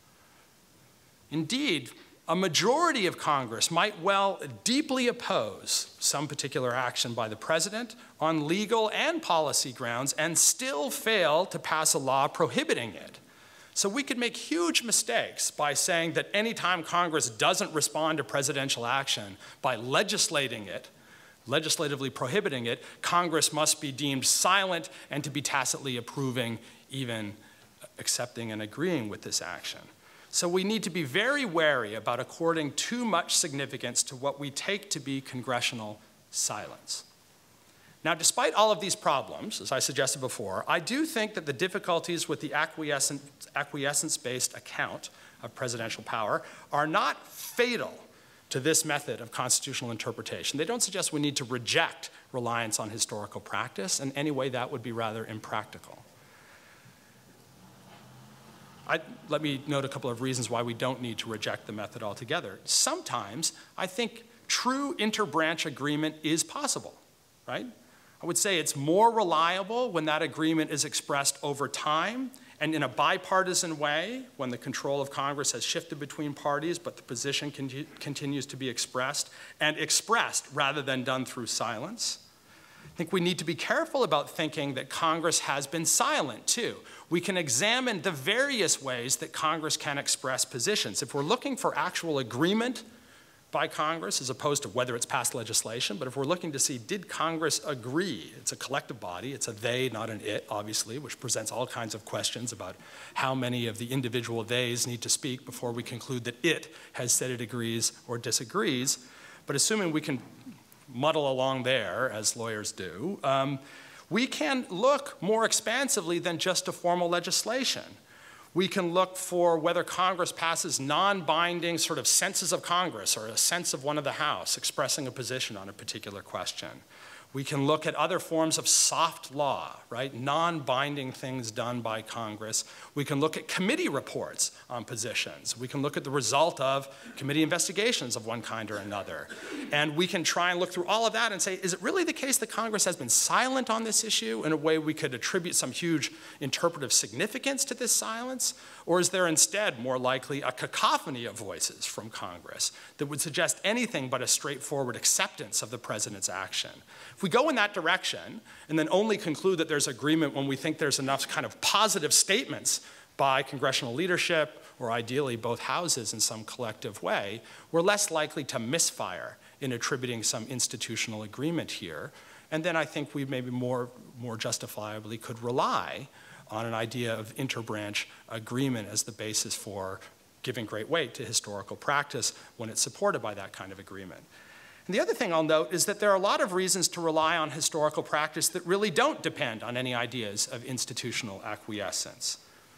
Indeed, a majority of Congress might well deeply oppose some particular action by the president on legal and policy grounds and still fail to pass a law prohibiting it. So we could make huge mistakes by saying that anytime Congress doesn't respond to presidential action by legislating it, legislatively prohibiting it, Congress must be deemed silent and to be tacitly approving, even accepting and agreeing with this action. So we need to be very wary about according too much significance to what we take to be congressional silence. Now, despite all of these problems, as I suggested before, I do think that the difficulties with the acquiescence-based account of presidential power are not fatal to this method of constitutional interpretation. They don't suggest we need to reject reliance on historical practice. In any way, that would be rather impractical. I, let me note a couple of reasons why we don't need to reject the method altogether. Sometimes, I think true interbranch agreement is possible, right? I would say it's more reliable when that agreement is expressed over time and in a bipartisan way, when the control of Congress has shifted between parties, but the position con continues to be expressed, and expressed rather than done through silence. I think we need to be careful about thinking that Congress has been silent, too. We can examine the various ways that Congress can express positions. If we're looking for actual agreement by Congress, as opposed to whether it's passed legislation, but if we're looking to see, did Congress agree? It's a collective body. It's a they, not an it, obviously, which presents all kinds of questions about how many of the individual theys need to speak before we conclude that it has said it agrees or disagrees. But assuming we can muddle along there, as lawyers do, um, we can look more expansively than just to formal legislation. We can look for whether Congress passes non-binding sort of senses of Congress or a sense of one of the House expressing a position on a particular question. We can look at other forms of soft law, right? Non-binding things done by Congress. We can look at committee reports on positions. We can look at the result of committee investigations of one kind or another. And we can try and look through all of that and say, is it really the case that Congress has been silent on this issue in a way we could attribute some huge interpretive significance to this silence? Or is there instead more likely a cacophony of voices from Congress that would suggest anything but a straightforward acceptance of the president's action? If we go in that direction and then only conclude that there's agreement when we think there's enough kind of positive statements by congressional leadership or ideally both houses in some collective way, we're less likely to misfire in attributing some institutional agreement here. And then I think we maybe more, more justifiably could rely on an idea of interbranch agreement as the basis for giving great weight to historical practice when it's supported by that kind of agreement. And the other thing I'll note is that there are a lot of reasons to rely on historical practice that really don't depend on any ideas of institutional acquiescence.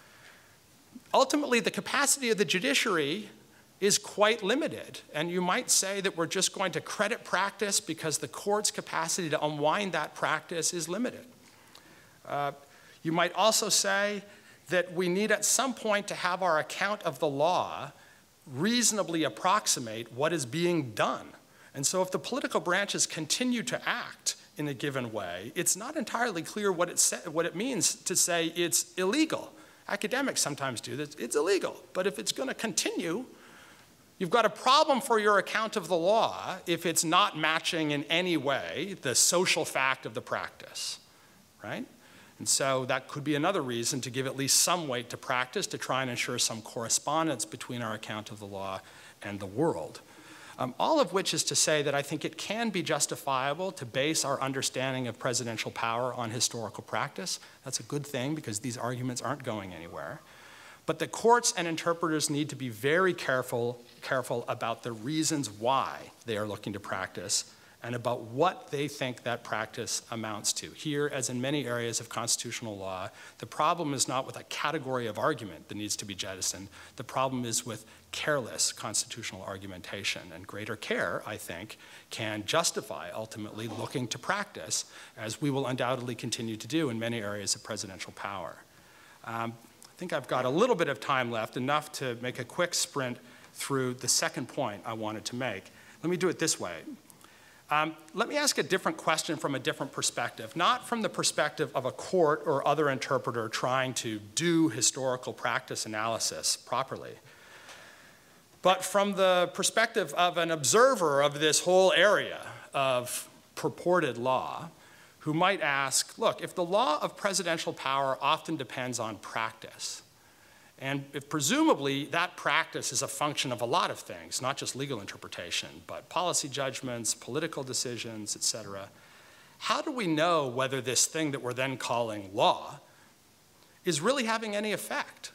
Ultimately, the capacity of the judiciary is quite limited, and you might say that we're just going to credit practice because the court's capacity to unwind that practice is limited. Uh, You might also say that we need at some point to have our account of the law reasonably approximate what is being done. And so if the political branches continue to act in a given way, it's not entirely clear what it, sa- what it means to say it's illegal. Academics sometimes do this. It's illegal. But if it's going to continue, you've got a problem for your account of the law if it's not matching in any way the social fact of the practice, right? And so that could be another reason to give at least some weight to practice to try and ensure some correspondence between our account of the law and the world. Um, all of which is to say that I think it can be justifiable to base our understanding of presidential power on historical practice. That's a good thing because these arguments aren't going anywhere. But the courts and interpreters need to be very careful, careful about the reasons why they are looking to practice and about what they think that practice amounts to. Here, as in many areas of constitutional law, the problem is not with a category of argument that needs to be jettisoned. The problem is with careless constitutional argumentation. And greater care, I think, can justify ultimately looking to practice, as we will undoubtedly continue to do in many areas of presidential power. Um, I think I've got a little bit of time left, enough to make a quick sprint through the second point I wanted to make. Let me do it this way. Um, let me ask a different question from a different perspective, not from the perspective of a court or other interpreter trying to do historical practice analysis properly, but from the perspective of an observer of this whole area of purported law who might ask, look, if the law of presidential power often depends on practice, and if presumably that practice is a function of a lot of things, not just legal interpretation, but policy judgments, political decisions, et cetera, how do we know whether this thing that we're then calling law is really having any effect?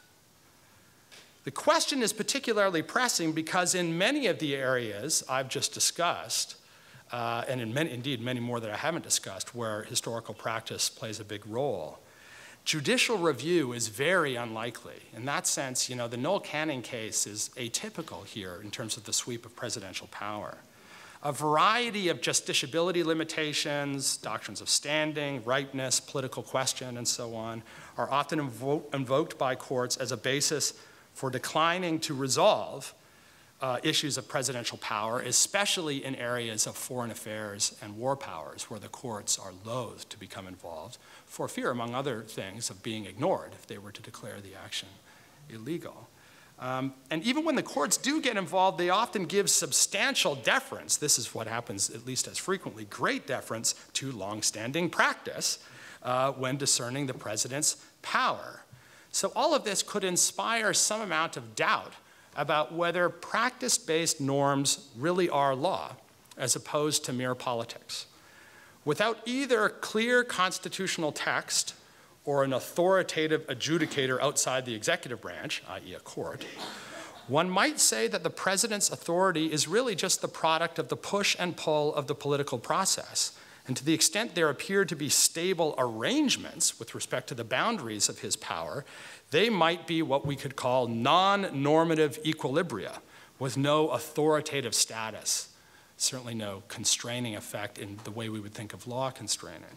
The question is particularly pressing because in many of the areas I've just discussed, uh, and in many, indeed many more that I haven't discussed, where historical practice plays a big role, judicial review is very unlikely. In that sense, you know, the Noel Canning case is atypical here in terms of the sweep of presidential power. A variety of justiciability limitations, doctrines of standing, ripeness, political question, and so on, are often invo- invoked by courts as a basis for declining to resolve uh, issues of presidential power, especially in areas of foreign affairs and war powers, where the courts are loath to become involved, for fear, among other things, of being ignored if they were to declare the action illegal. Um, and even when the courts do get involved, they often give substantial deference. This is what happens, at least as frequently, great deference to longstanding practice uh, when discerning the president's power. So all of this could inspire some amount of doubt about whether practice-based norms really are law, as opposed to mere politics. Without either clear constitutional text or an authoritative adjudicator outside the executive branch, that is a court, one might say that the president's authority is really just the product of the push and pull of the political process. And to the extent there appear to be stable arrangements with respect to the boundaries of his power, they might be what we could call non-normative equilibria, with no authoritative status, certainly no constraining effect in the way we would think of law constraining.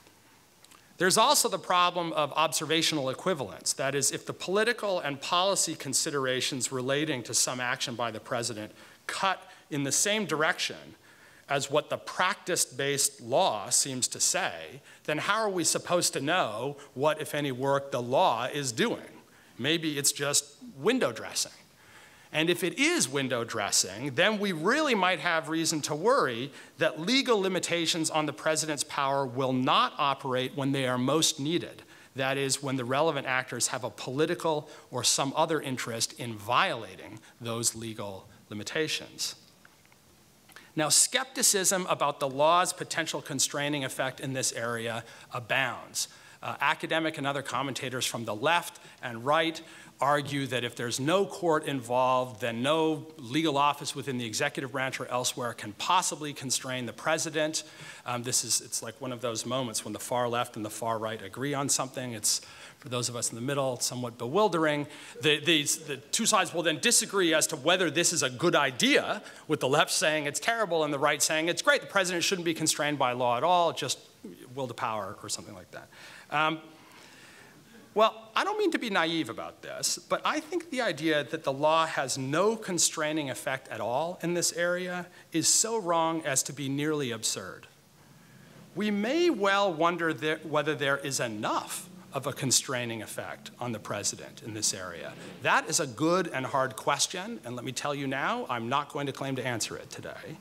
There's also the problem of observational equivalence. That is, if the political and policy considerations relating to some action by the president cut in the same direction as what the practice-based law seems to say, then how are we supposed to know what, if any, work the law is doing? Maybe it's just window dressing. And if it is window dressing, then we really might have reason to worry that legal limitations on the president's power will not operate when they are most needed. That is, when the relevant actors have a political or some other interest in violating those legal limitations. Now, skepticism about the law's potential constraining effect in this area abounds. Uh, academic and other commentators from the left and right argue that if there's no court involved, then no legal office within the executive branch or elsewhere can possibly constrain the president. Um, this is, it's like one of those moments when the far left and the far right agree on something. It's, for those of us in the middle, somewhat bewildering. The, these, the two sides will then disagree as to whether this is a good idea, with the left saying it's terrible and the right saying it's great. The president shouldn't be constrained by law at all, just will to power or something like that. Um, Well, I don't mean to be naive about this, but I think the idea that the law has no constraining effect at all in this area is so wrong as to be nearly absurd. We may well wonder that whether there is enough of a constraining effect on the president in this area. That is a good and hard question, and let me tell you now, I'm not going to claim to answer it today.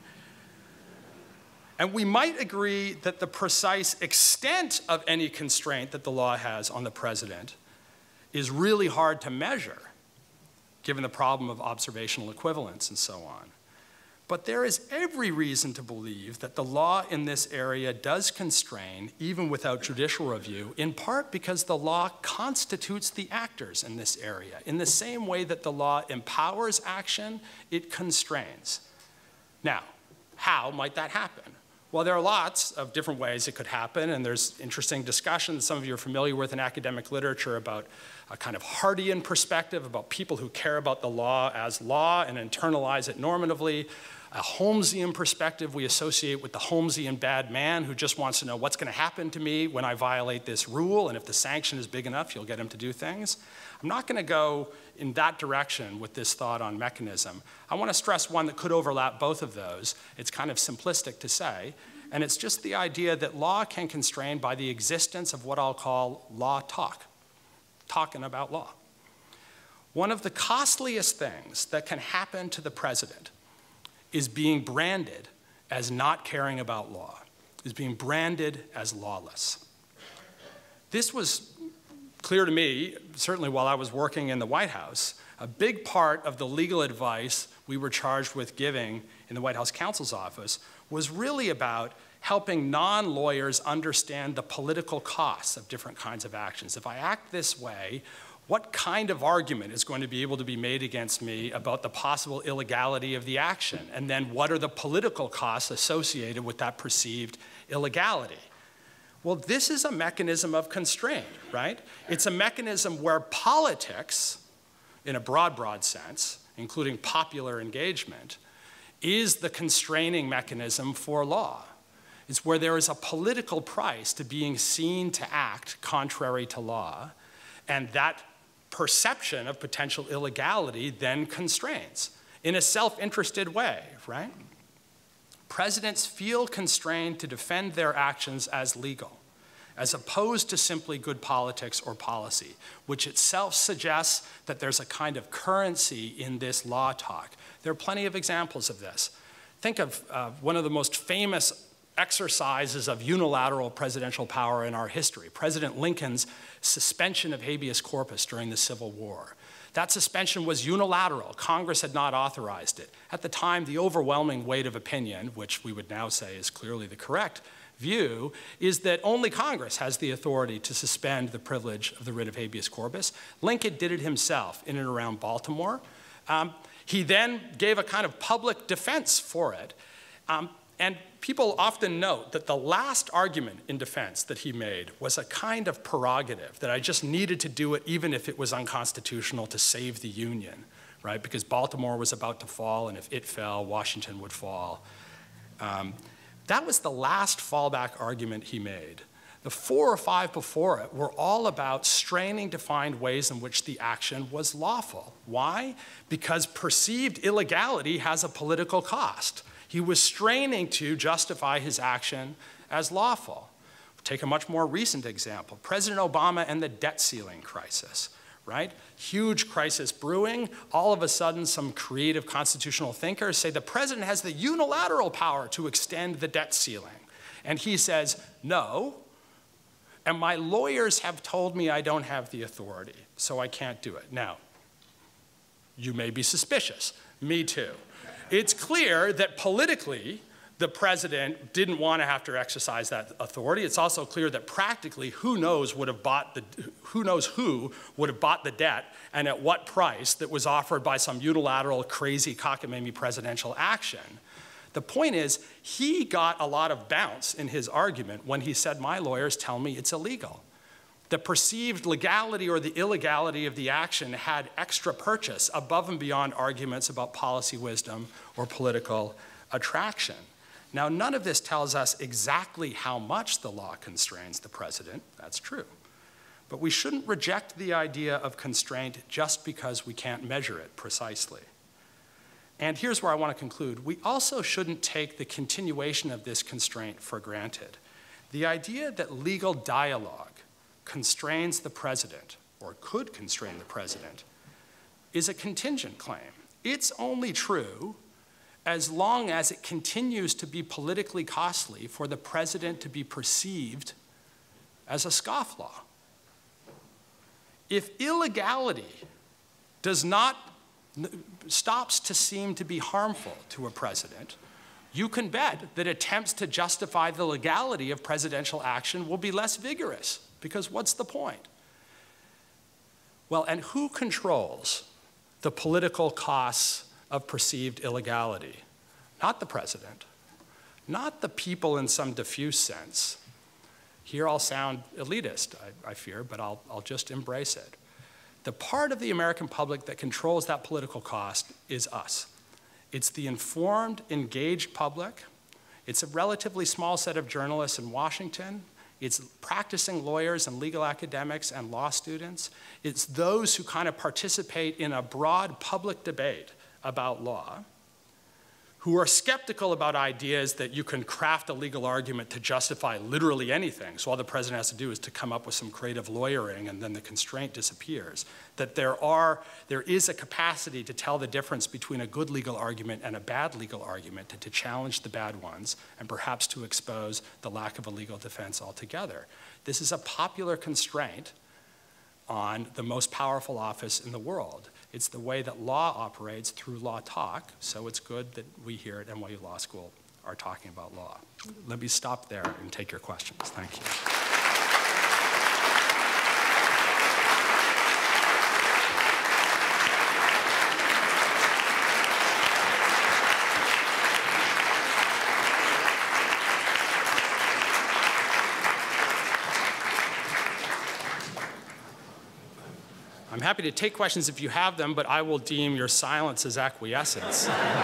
And we might agree that the precise extent of any constraint that the law has on the president is really hard to measure, given the problem of observational equivalence and so on. But there is every reason to believe that the law in this area does constrain, even without judicial review, in part because the law constitutes the actors in this area. In the same way that the law empowers action, it constrains. Now, how might that happen? Well, there are lots of different ways it could happen, and there's interesting discussions some of you are familiar with in academic literature about a kind of Hardian perspective, about people who care about the law as law and internalize it normatively. A Holmesian perspective we associate with the Holmesian bad man who just wants to know what's going to happen to me when I violate this rule, and if the sanction is big enough, you'll get him to do things. I'm not going to go in that direction with this thought on mechanism. I want to stress one that could overlap both of those. It's kind of simplistic to say, and it's just the idea that law can constrain by the existence of what I'll call law talk, talking about law. One of the costliest things that can happen to the president is being branded as not caring about law, is being branded as lawless. This was clear to me, certainly while I was working in the White House. A big part of the legal advice we were charged with giving in the White House counsel's office was really about helping non-lawyers understand the political costs of different kinds of actions. If I act this way, what kind of argument is going to be able to be made against me about the possible illegality of the action? And then what are the political costs associated with that perceived illegality? Well, this is a mechanism of constraint, right? It's a mechanism where politics, in a broad, broad sense, including popular engagement, is the constraining mechanism for law. It's where there is a political price to being seen to act contrary to law, and that perception of potential illegality then constrains in a self-interested way, right? Presidents feel constrained to defend their actions as legal. as opposed to simply good politics or policy, which itself suggests that there's a kind of currency in this law talk. There are plenty of examples of this. Think of uh, one of the most famous exercises of unilateral presidential power in our history, President Lincoln's suspension of habeas corpus during the Civil War. That suspension was unilateral. Congress had not authorized it. At the time, the overwhelming weight of opinion, which we would now say is clearly the correct view, is that only Congress has the authority to suspend the privilege of the writ of habeas corpus. Lincoln did it himself in and around Baltimore. Um, he then gave a kind of public defense for it. Um, And people often note that the last argument in defense that he made was a kind of prerogative, that I just needed to do it even if it was unconstitutional to save the Union, right? Because Baltimore was about to fall, and if it fell, Washington would fall. Um, that was the last fallback argument he made. The four or five before it were all about straining to find ways in which the action was lawful. Why? Because perceived illegality has a political cost. He was straining to justify his action as lawful. Take a much more recent example, President Obama and the debt ceiling crisis, right? Huge crisis brewing. All of a sudden, some creative constitutional thinkers say the president has the unilateral power to extend the debt ceiling. And he says, no, and my lawyers have told me I don't have the authority, so I can't do it. Now, you may be suspicious. Me too. It's clear that politically, the president didn't want to have to exercise that authority. It's also clear that practically, who knows would have bought the, who knows who would have bought the debt and at what price that was offered by some unilateral, crazy, cockamamie presidential action. The point is, he got a lot of bounce in his argument when he said, my lawyers tell me it's illegal. The perceived legality or the illegality of the action had extra purchase above and beyond arguments about policy wisdom or political attraction. Now, none of this tells us exactly how much the law constrains the president. That's true. But we shouldn't reject the idea of constraint just because we can't measure it precisely. And here's where I want to conclude. We also shouldn't take the continuation of this constraint for granted. The idea that legal dialogue constrains the president, or could constrain the president, is a contingent claim. It's only true as long as it continues to be politically costly for the president to be perceived as a scofflaw. If illegality does not, stops to seem to be harmful to a president, you can bet that attempts to justify the legality of presidential action will be less vigorous. Because what's the point? Well, and who controls the political costs of perceived illegality? Not the president, not the people in some diffuse sense. Here I'll sound elitist, I, I fear, but I'll, I'll just embrace it. The part of the American public that controls that political cost is us. It's the informed, engaged public. It's a relatively small set of journalists in Washington. It's practicing lawyers and legal academics and law students. It's those who kind of participate in a broad public debate about law, who are skeptical about ideas that you can craft a legal argument to justify literally anything. So all the president has to do is to come up with some creative lawyering and then the constraint disappears. That there are, there is a capacity to tell the difference between a good legal argument and a bad legal argument, and to challenge the bad ones, and perhaps to expose the lack of a legal defense altogether. This is a popular constraint on the most powerful office in the world. It's the way that law operates through law talk, so it's good that we here at N Y U Law School are talking about law. Let me stop there and take your questions. Thank you. I'm happy to take questions if you have them, but I will deem your silence as acquiescence.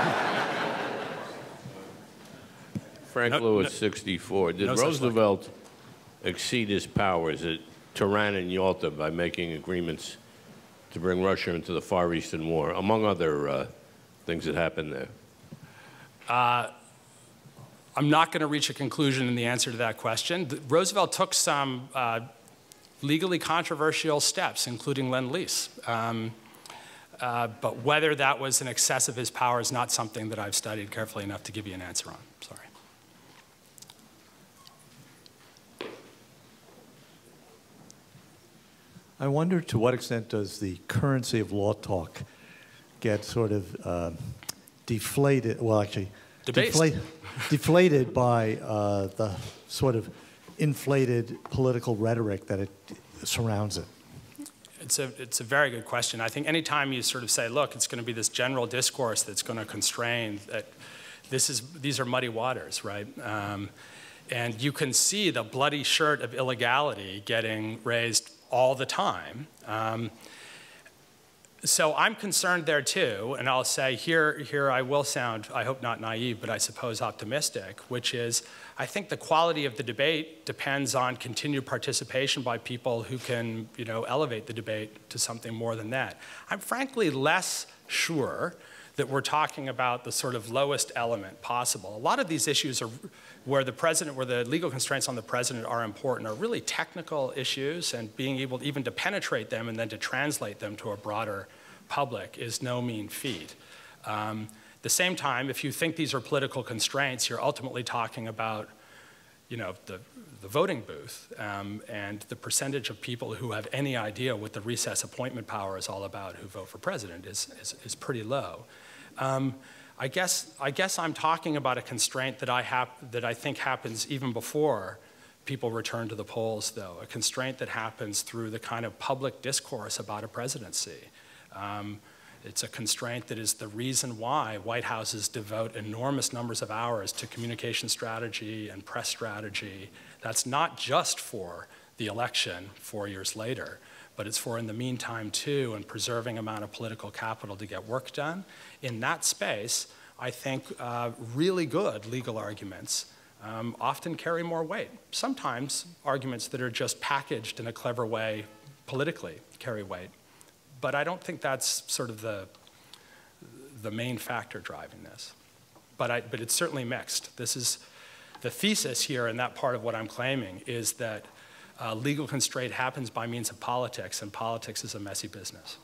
Frank no, Lewis, no, sixty-four. Did no Roosevelt exceed his powers at Tehran and Yalta by making agreements to bring Russia into the Far Eastern War, among other uh, things that happened there? Uh, I'm not going to reach a conclusion in the answer to that question. The, Roosevelt took some uh, legally controversial steps, including Lend-Lease. Um, uh, but whether that was an excess of his power is not something that I've studied carefully enough to give you an answer on. Sorry. I wonder to what extent does the currency of law talk get sort of uh, deflated, well actually, deflate, deflated by uh, the sort of inflated political rhetoric that it surrounds it? It's a, it's a very good question. I think anytime you sort of say, look, it's going to be this general discourse that's going to constrain, that this is, these are muddy waters, right? Um, and you can see the bloody shirt of illegality getting raised all the time. Um, so I'm concerned there too, and I'll say here, here I will sound, I hope not naive, but I suppose optimistic, which is I think the quality of the debate depends on continued participation by people who can, you know, elevate the debate to something more than that. I'm frankly less sure that we're talking about the sort of lowest element possible. A lot of these issues are where the president, where the legal constraints on the president are important, are really technical issues, and being able even to penetrate them and then to translate them to a broader public is no mean feat. Um, at the same time, if you think these are political constraints, you're ultimately talking about, you know, the, the voting booth um, and the percentage of people who have any idea what the recess appointment power is all about who vote for president is, is, is pretty low. Um, I guess, I guess I'm talking about a constraint that I, hap that I think happens even before people return to the polls, though, a constraint that happens through the kind of public discourse about a presidency. Um, it's a constraint that is the reason why White Houses devote enormous numbers of hours to communication strategy and press strategy. That's not just for the election four years later, but it's for, in the meantime, too, and preserving amount of political capital to get work done. In that space, I think uh, really good legal arguments um, often carry more weight. Sometimes arguments that are just packaged in a clever way politically carry weight. But I don't think that's sort of the, the main factor driving this. But, I, but it's certainly mixed. This is, the thesis here, and that part of what I'm claiming, is that Uh, legal constraint happens by means of politics, and politics is a messy business.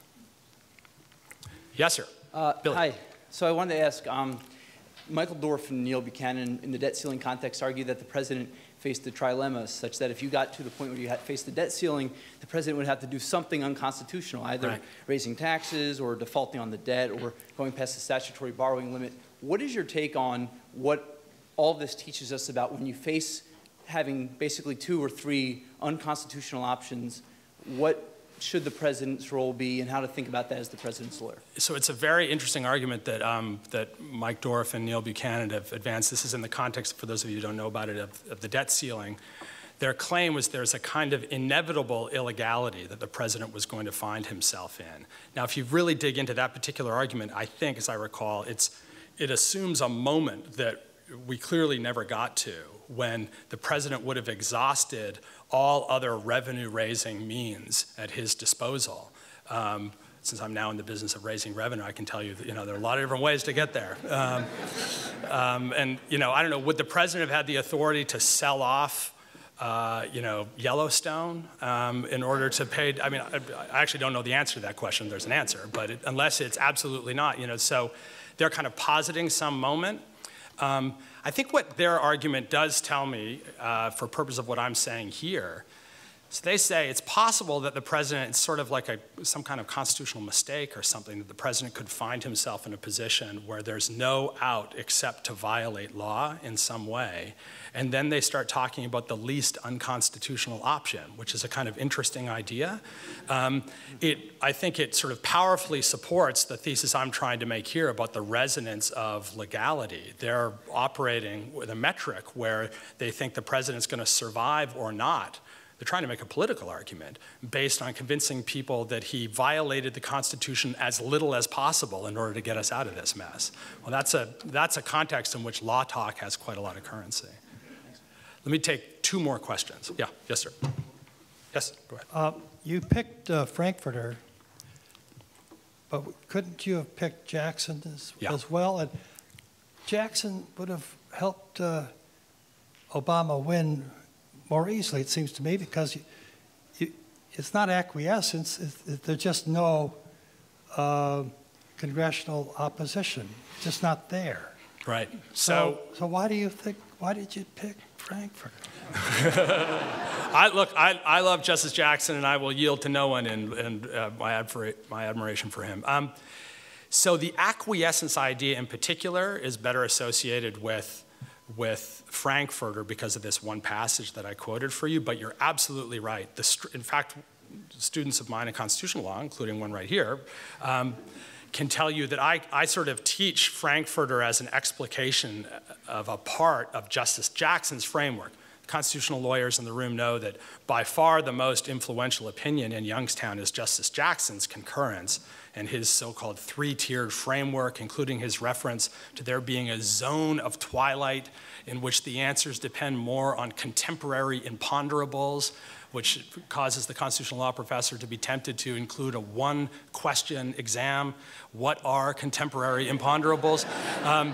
Yes, sir. Uh, Billy. Hi. So I wanted to ask, um, Michael Dorff and Neil Buchanan, in the debt ceiling context, argued that the president faced a trilemma, such that if you got to the point where you had faced the debt ceiling, the president would have to do something unconstitutional, either right. raising taxes or defaulting on the debt or going past the statutory borrowing limit. What is your take on what all this teaches us about when you face having basically two or three unconstitutional options? What should the president's role be, and how to think about that as the president's lawyer? So it's a very interesting argument that, um, that Mike Dorff and Neil Buchanan have advanced. This is in the context, for those of you who don't know about it, of, of the debt ceiling. Their claim was there's a kind of inevitable illegality that the president was going to find himself in. Now, if you really dig into that particular argument, I think, as I recall, it's, it assumes a moment that we clearly never got to, when the president would have exhausted all other revenue-raising means at his disposal. Um, since I'm now in the business of raising revenue, I can tell you that, you know, there are a lot of different ways to get there. Um, um, and, you know, I don't know, would the president have had the authority to sell off, uh, you know, Yellowstone um, in order to pay? I mean, I, I actually don't know the answer to that question. There's an answer, but it, unless it's absolutely not, you know, so they're kind of positing some moment. Um, I think what their argument does tell me, uh, for purpose of what I'm saying here, so they say it's possible that the president, it's sort of like a, some kind of constitutional mistake or something, that the president could find himself in a position where there's no out except to violate law in some way. And then they start talking about the least unconstitutional option, which is a kind of interesting idea. Um, it, I think it sort of powerfully supports the thesis I'm trying to make here about the resonance of legality. They're operating with a metric where they think the president's going to survive or not. They're trying to make a political argument based on convincing people that he violated the Constitution as little as possible in order to get us out of this mess. Well, that's a, that's a context in which law talk has quite a lot of currency. Let me take two more questions. Yeah, yes, sir. Yes, go ahead. Uh, you picked uh, Frankfurter, but couldn't you have picked Jackson as, yeah. as well? And Jackson would have helped uh, Obama win more easily, it seems to me, because you, you, it's not acquiescence. It's, it, there's just no uh, congressional opposition. It's just not there. Right. So, so, so why do you think? Why did you pick Frankfurter? I, look, I, I love Justice Jackson, and I will yield to no one in, in uh, my, admira my admiration for him. Um, so the acquiescence idea in particular is better associated with, with Frankfurter because of this one passage that I quoted for you, but you're absolutely right. The, in fact, students of mine in constitutional law, including one right here, um, can tell you that I, I sort of teach Frankfurter as an explication of a part of Justice Jackson's framework. Constitutional lawyers in the room know that by far the most influential opinion in Youngstown is Justice Jackson's concurrence and his so-called three-tiered framework, including his reference to there being a zone of twilight in which the answers depend more on contemporary imponderables, which causes the constitutional law professor to be tempted to include a one-question exam. What are contemporary imponderables? Um,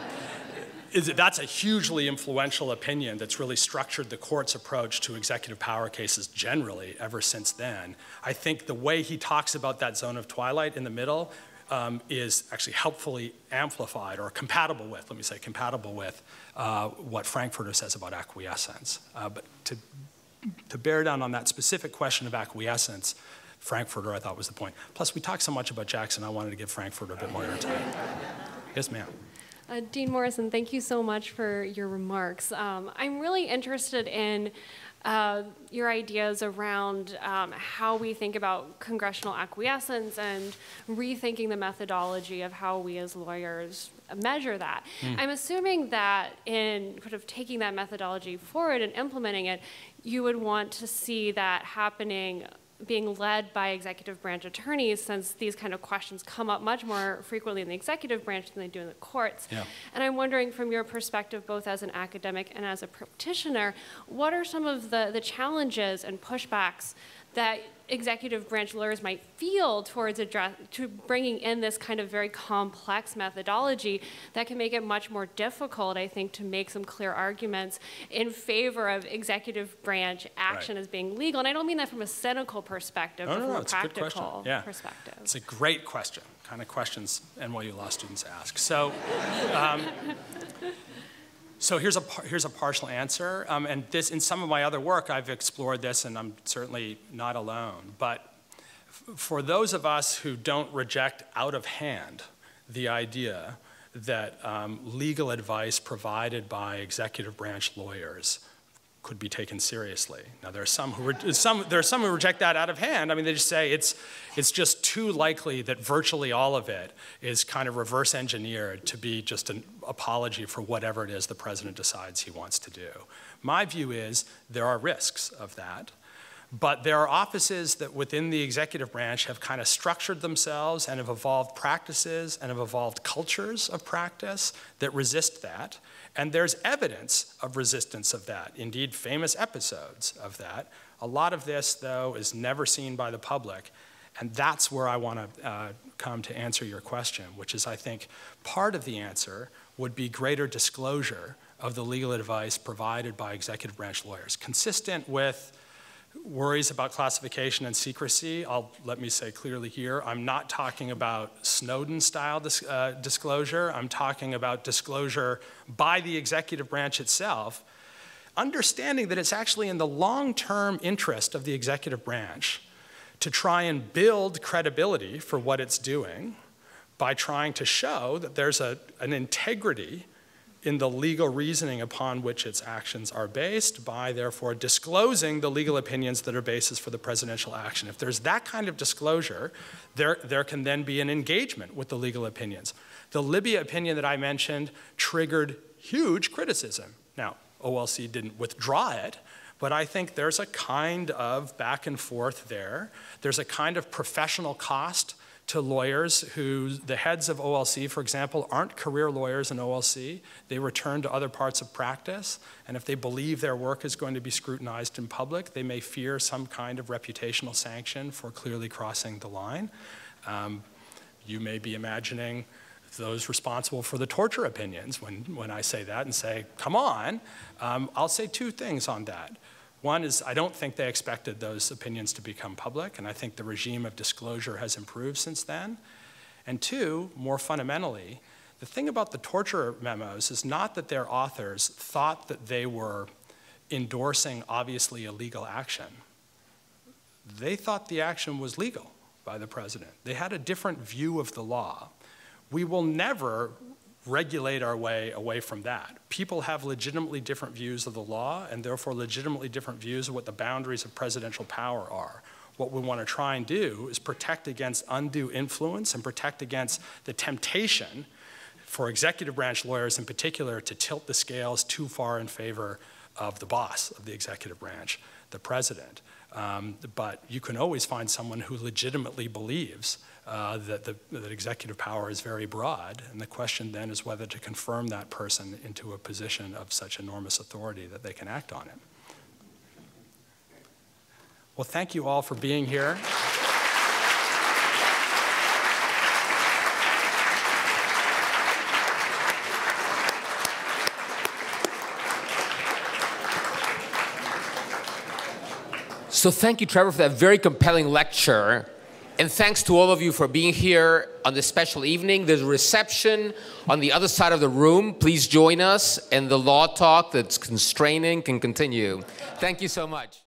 is it, that's a hugely influential opinion that's really structured the court's approach to executive power cases generally ever since then. I think the way he talks about that zone of twilight in the middle um, is actually helpfully amplified or compatible with, let me say, compatible with uh, what Frankfurter says about acquiescence. Uh, but to To bear down on that specific question of acquiescence, Frankfurter, I thought, was the point. Plus, we talked so much about Jackson, I wanted to give Frankfurter a bit more airtime. Yes, ma'am. Uh, Dean Morrison, thank you so much for your remarks. Um, I'm really interested in uh, your ideas around um, how we think about congressional acquiescence and rethinking the methodology of how we as lawyers measure that. Mm. I'm assuming that in sort of taking that methodology forward and implementing it, you would want to see that happening, being led by executive branch attorneys, since these kind of questions come up much more frequently in the executive branch than they do in the courts. Yeah. And I'm wondering, from your perspective, both as an academic and as a practitioner, what are some of the, the challenges and pushbacks that executive branch lawyers might feel towards address, to bringing in this kind of very complex methodology that can make it much more difficult, I think, to make some clear arguments in favor of executive branch action right. as being legal. And I don't mean that from a cynical perspective, no, but no, from no, a it's practical a good yeah. perspective. It's a great question, kind of questions N Y U law students ask. So. Um, So here's a, here's a partial answer, um, and this, in some of my other work, I've explored this, and I'm certainly not alone. But for those of us who don't reject out of hand the idea that um, legal advice provided by executive branch lawyers could be taken seriously. Now there are some who re some there are some who reject that out of hand. I mean, they just say it's it's just too likely that virtually all of it is kind of reverse engineered to be just an apology for whatever it is the president decides he wants to do. My view is there are risks of that, but there are offices that within the executive branch have kind of structured themselves and have evolved practices and have evolved cultures of practice that resist that. And there's evidence of resistance of that, indeed famous episodes of that. A lot of this, though, is never seen by the public, and that's where I want to uh, come to answer your question, which is, I think, part of the answer would be greater disclosure of the legal advice provided by executive branch lawyers, consistent with worries about classification and secrecy. I'll let me say clearly here, I'm not talking about Snowden-style dis uh, disclosure. I'm talking about disclosure by the executive branch itself, understanding that it's actually in the long-term interest of the executive branch to try and build credibility for what it's doing by trying to show that there's a, an integrity in the legal reasoning upon which its actions are based, by therefore disclosing the legal opinions that are basis for the presidential action. If there's that kind of disclosure, there, there can then be an engagement with the legal opinions. The Libya opinion that I mentioned triggered huge criticism. Now, O L C didn't withdraw it, but I think there's a kind of back and forth there. There's a kind of professional cost to lawyers who, the heads of O L C, for example, aren't career lawyers in O L C. They return to other parts of practice, and if they believe their work is going to be scrutinized in public, they may fear some kind of reputational sanction for clearly crossing the line. Um, you may be imagining those responsible for the torture opinions when, when I say that and say, come on. Um, I'll say two things on that. One is I don't think they expected those opinions to become public, and I think the regime of disclosure has improved since then. And two, more fundamentally, the thing about the torture memos is not that their authors thought that they were endorsing obviously illegal action. They thought the action was legal by the president. They had a different view of the law. We will never regulate our way away from that. People have legitimately different views of the law and therefore legitimately different views of what the boundaries of presidential power are. What we want to try and do is protect against undue influence and protect against the temptation for executive branch lawyers in particular to tilt the scales too far in favor of the boss of the executive branch, the president. Um, but you can always find someone who legitimately believes uh, that, the, that executive power is very broad, and the question then is whether to confirm that person into a position of such enormous authority that they can act on it. Well, thank you all for being here. So thank you, Trevor, for that very compelling lecture. And thanks to all of you for being here on this special evening. There's a reception on the other side of the room. Please join us, and the law talk that's constraining can continue. Thank you so much.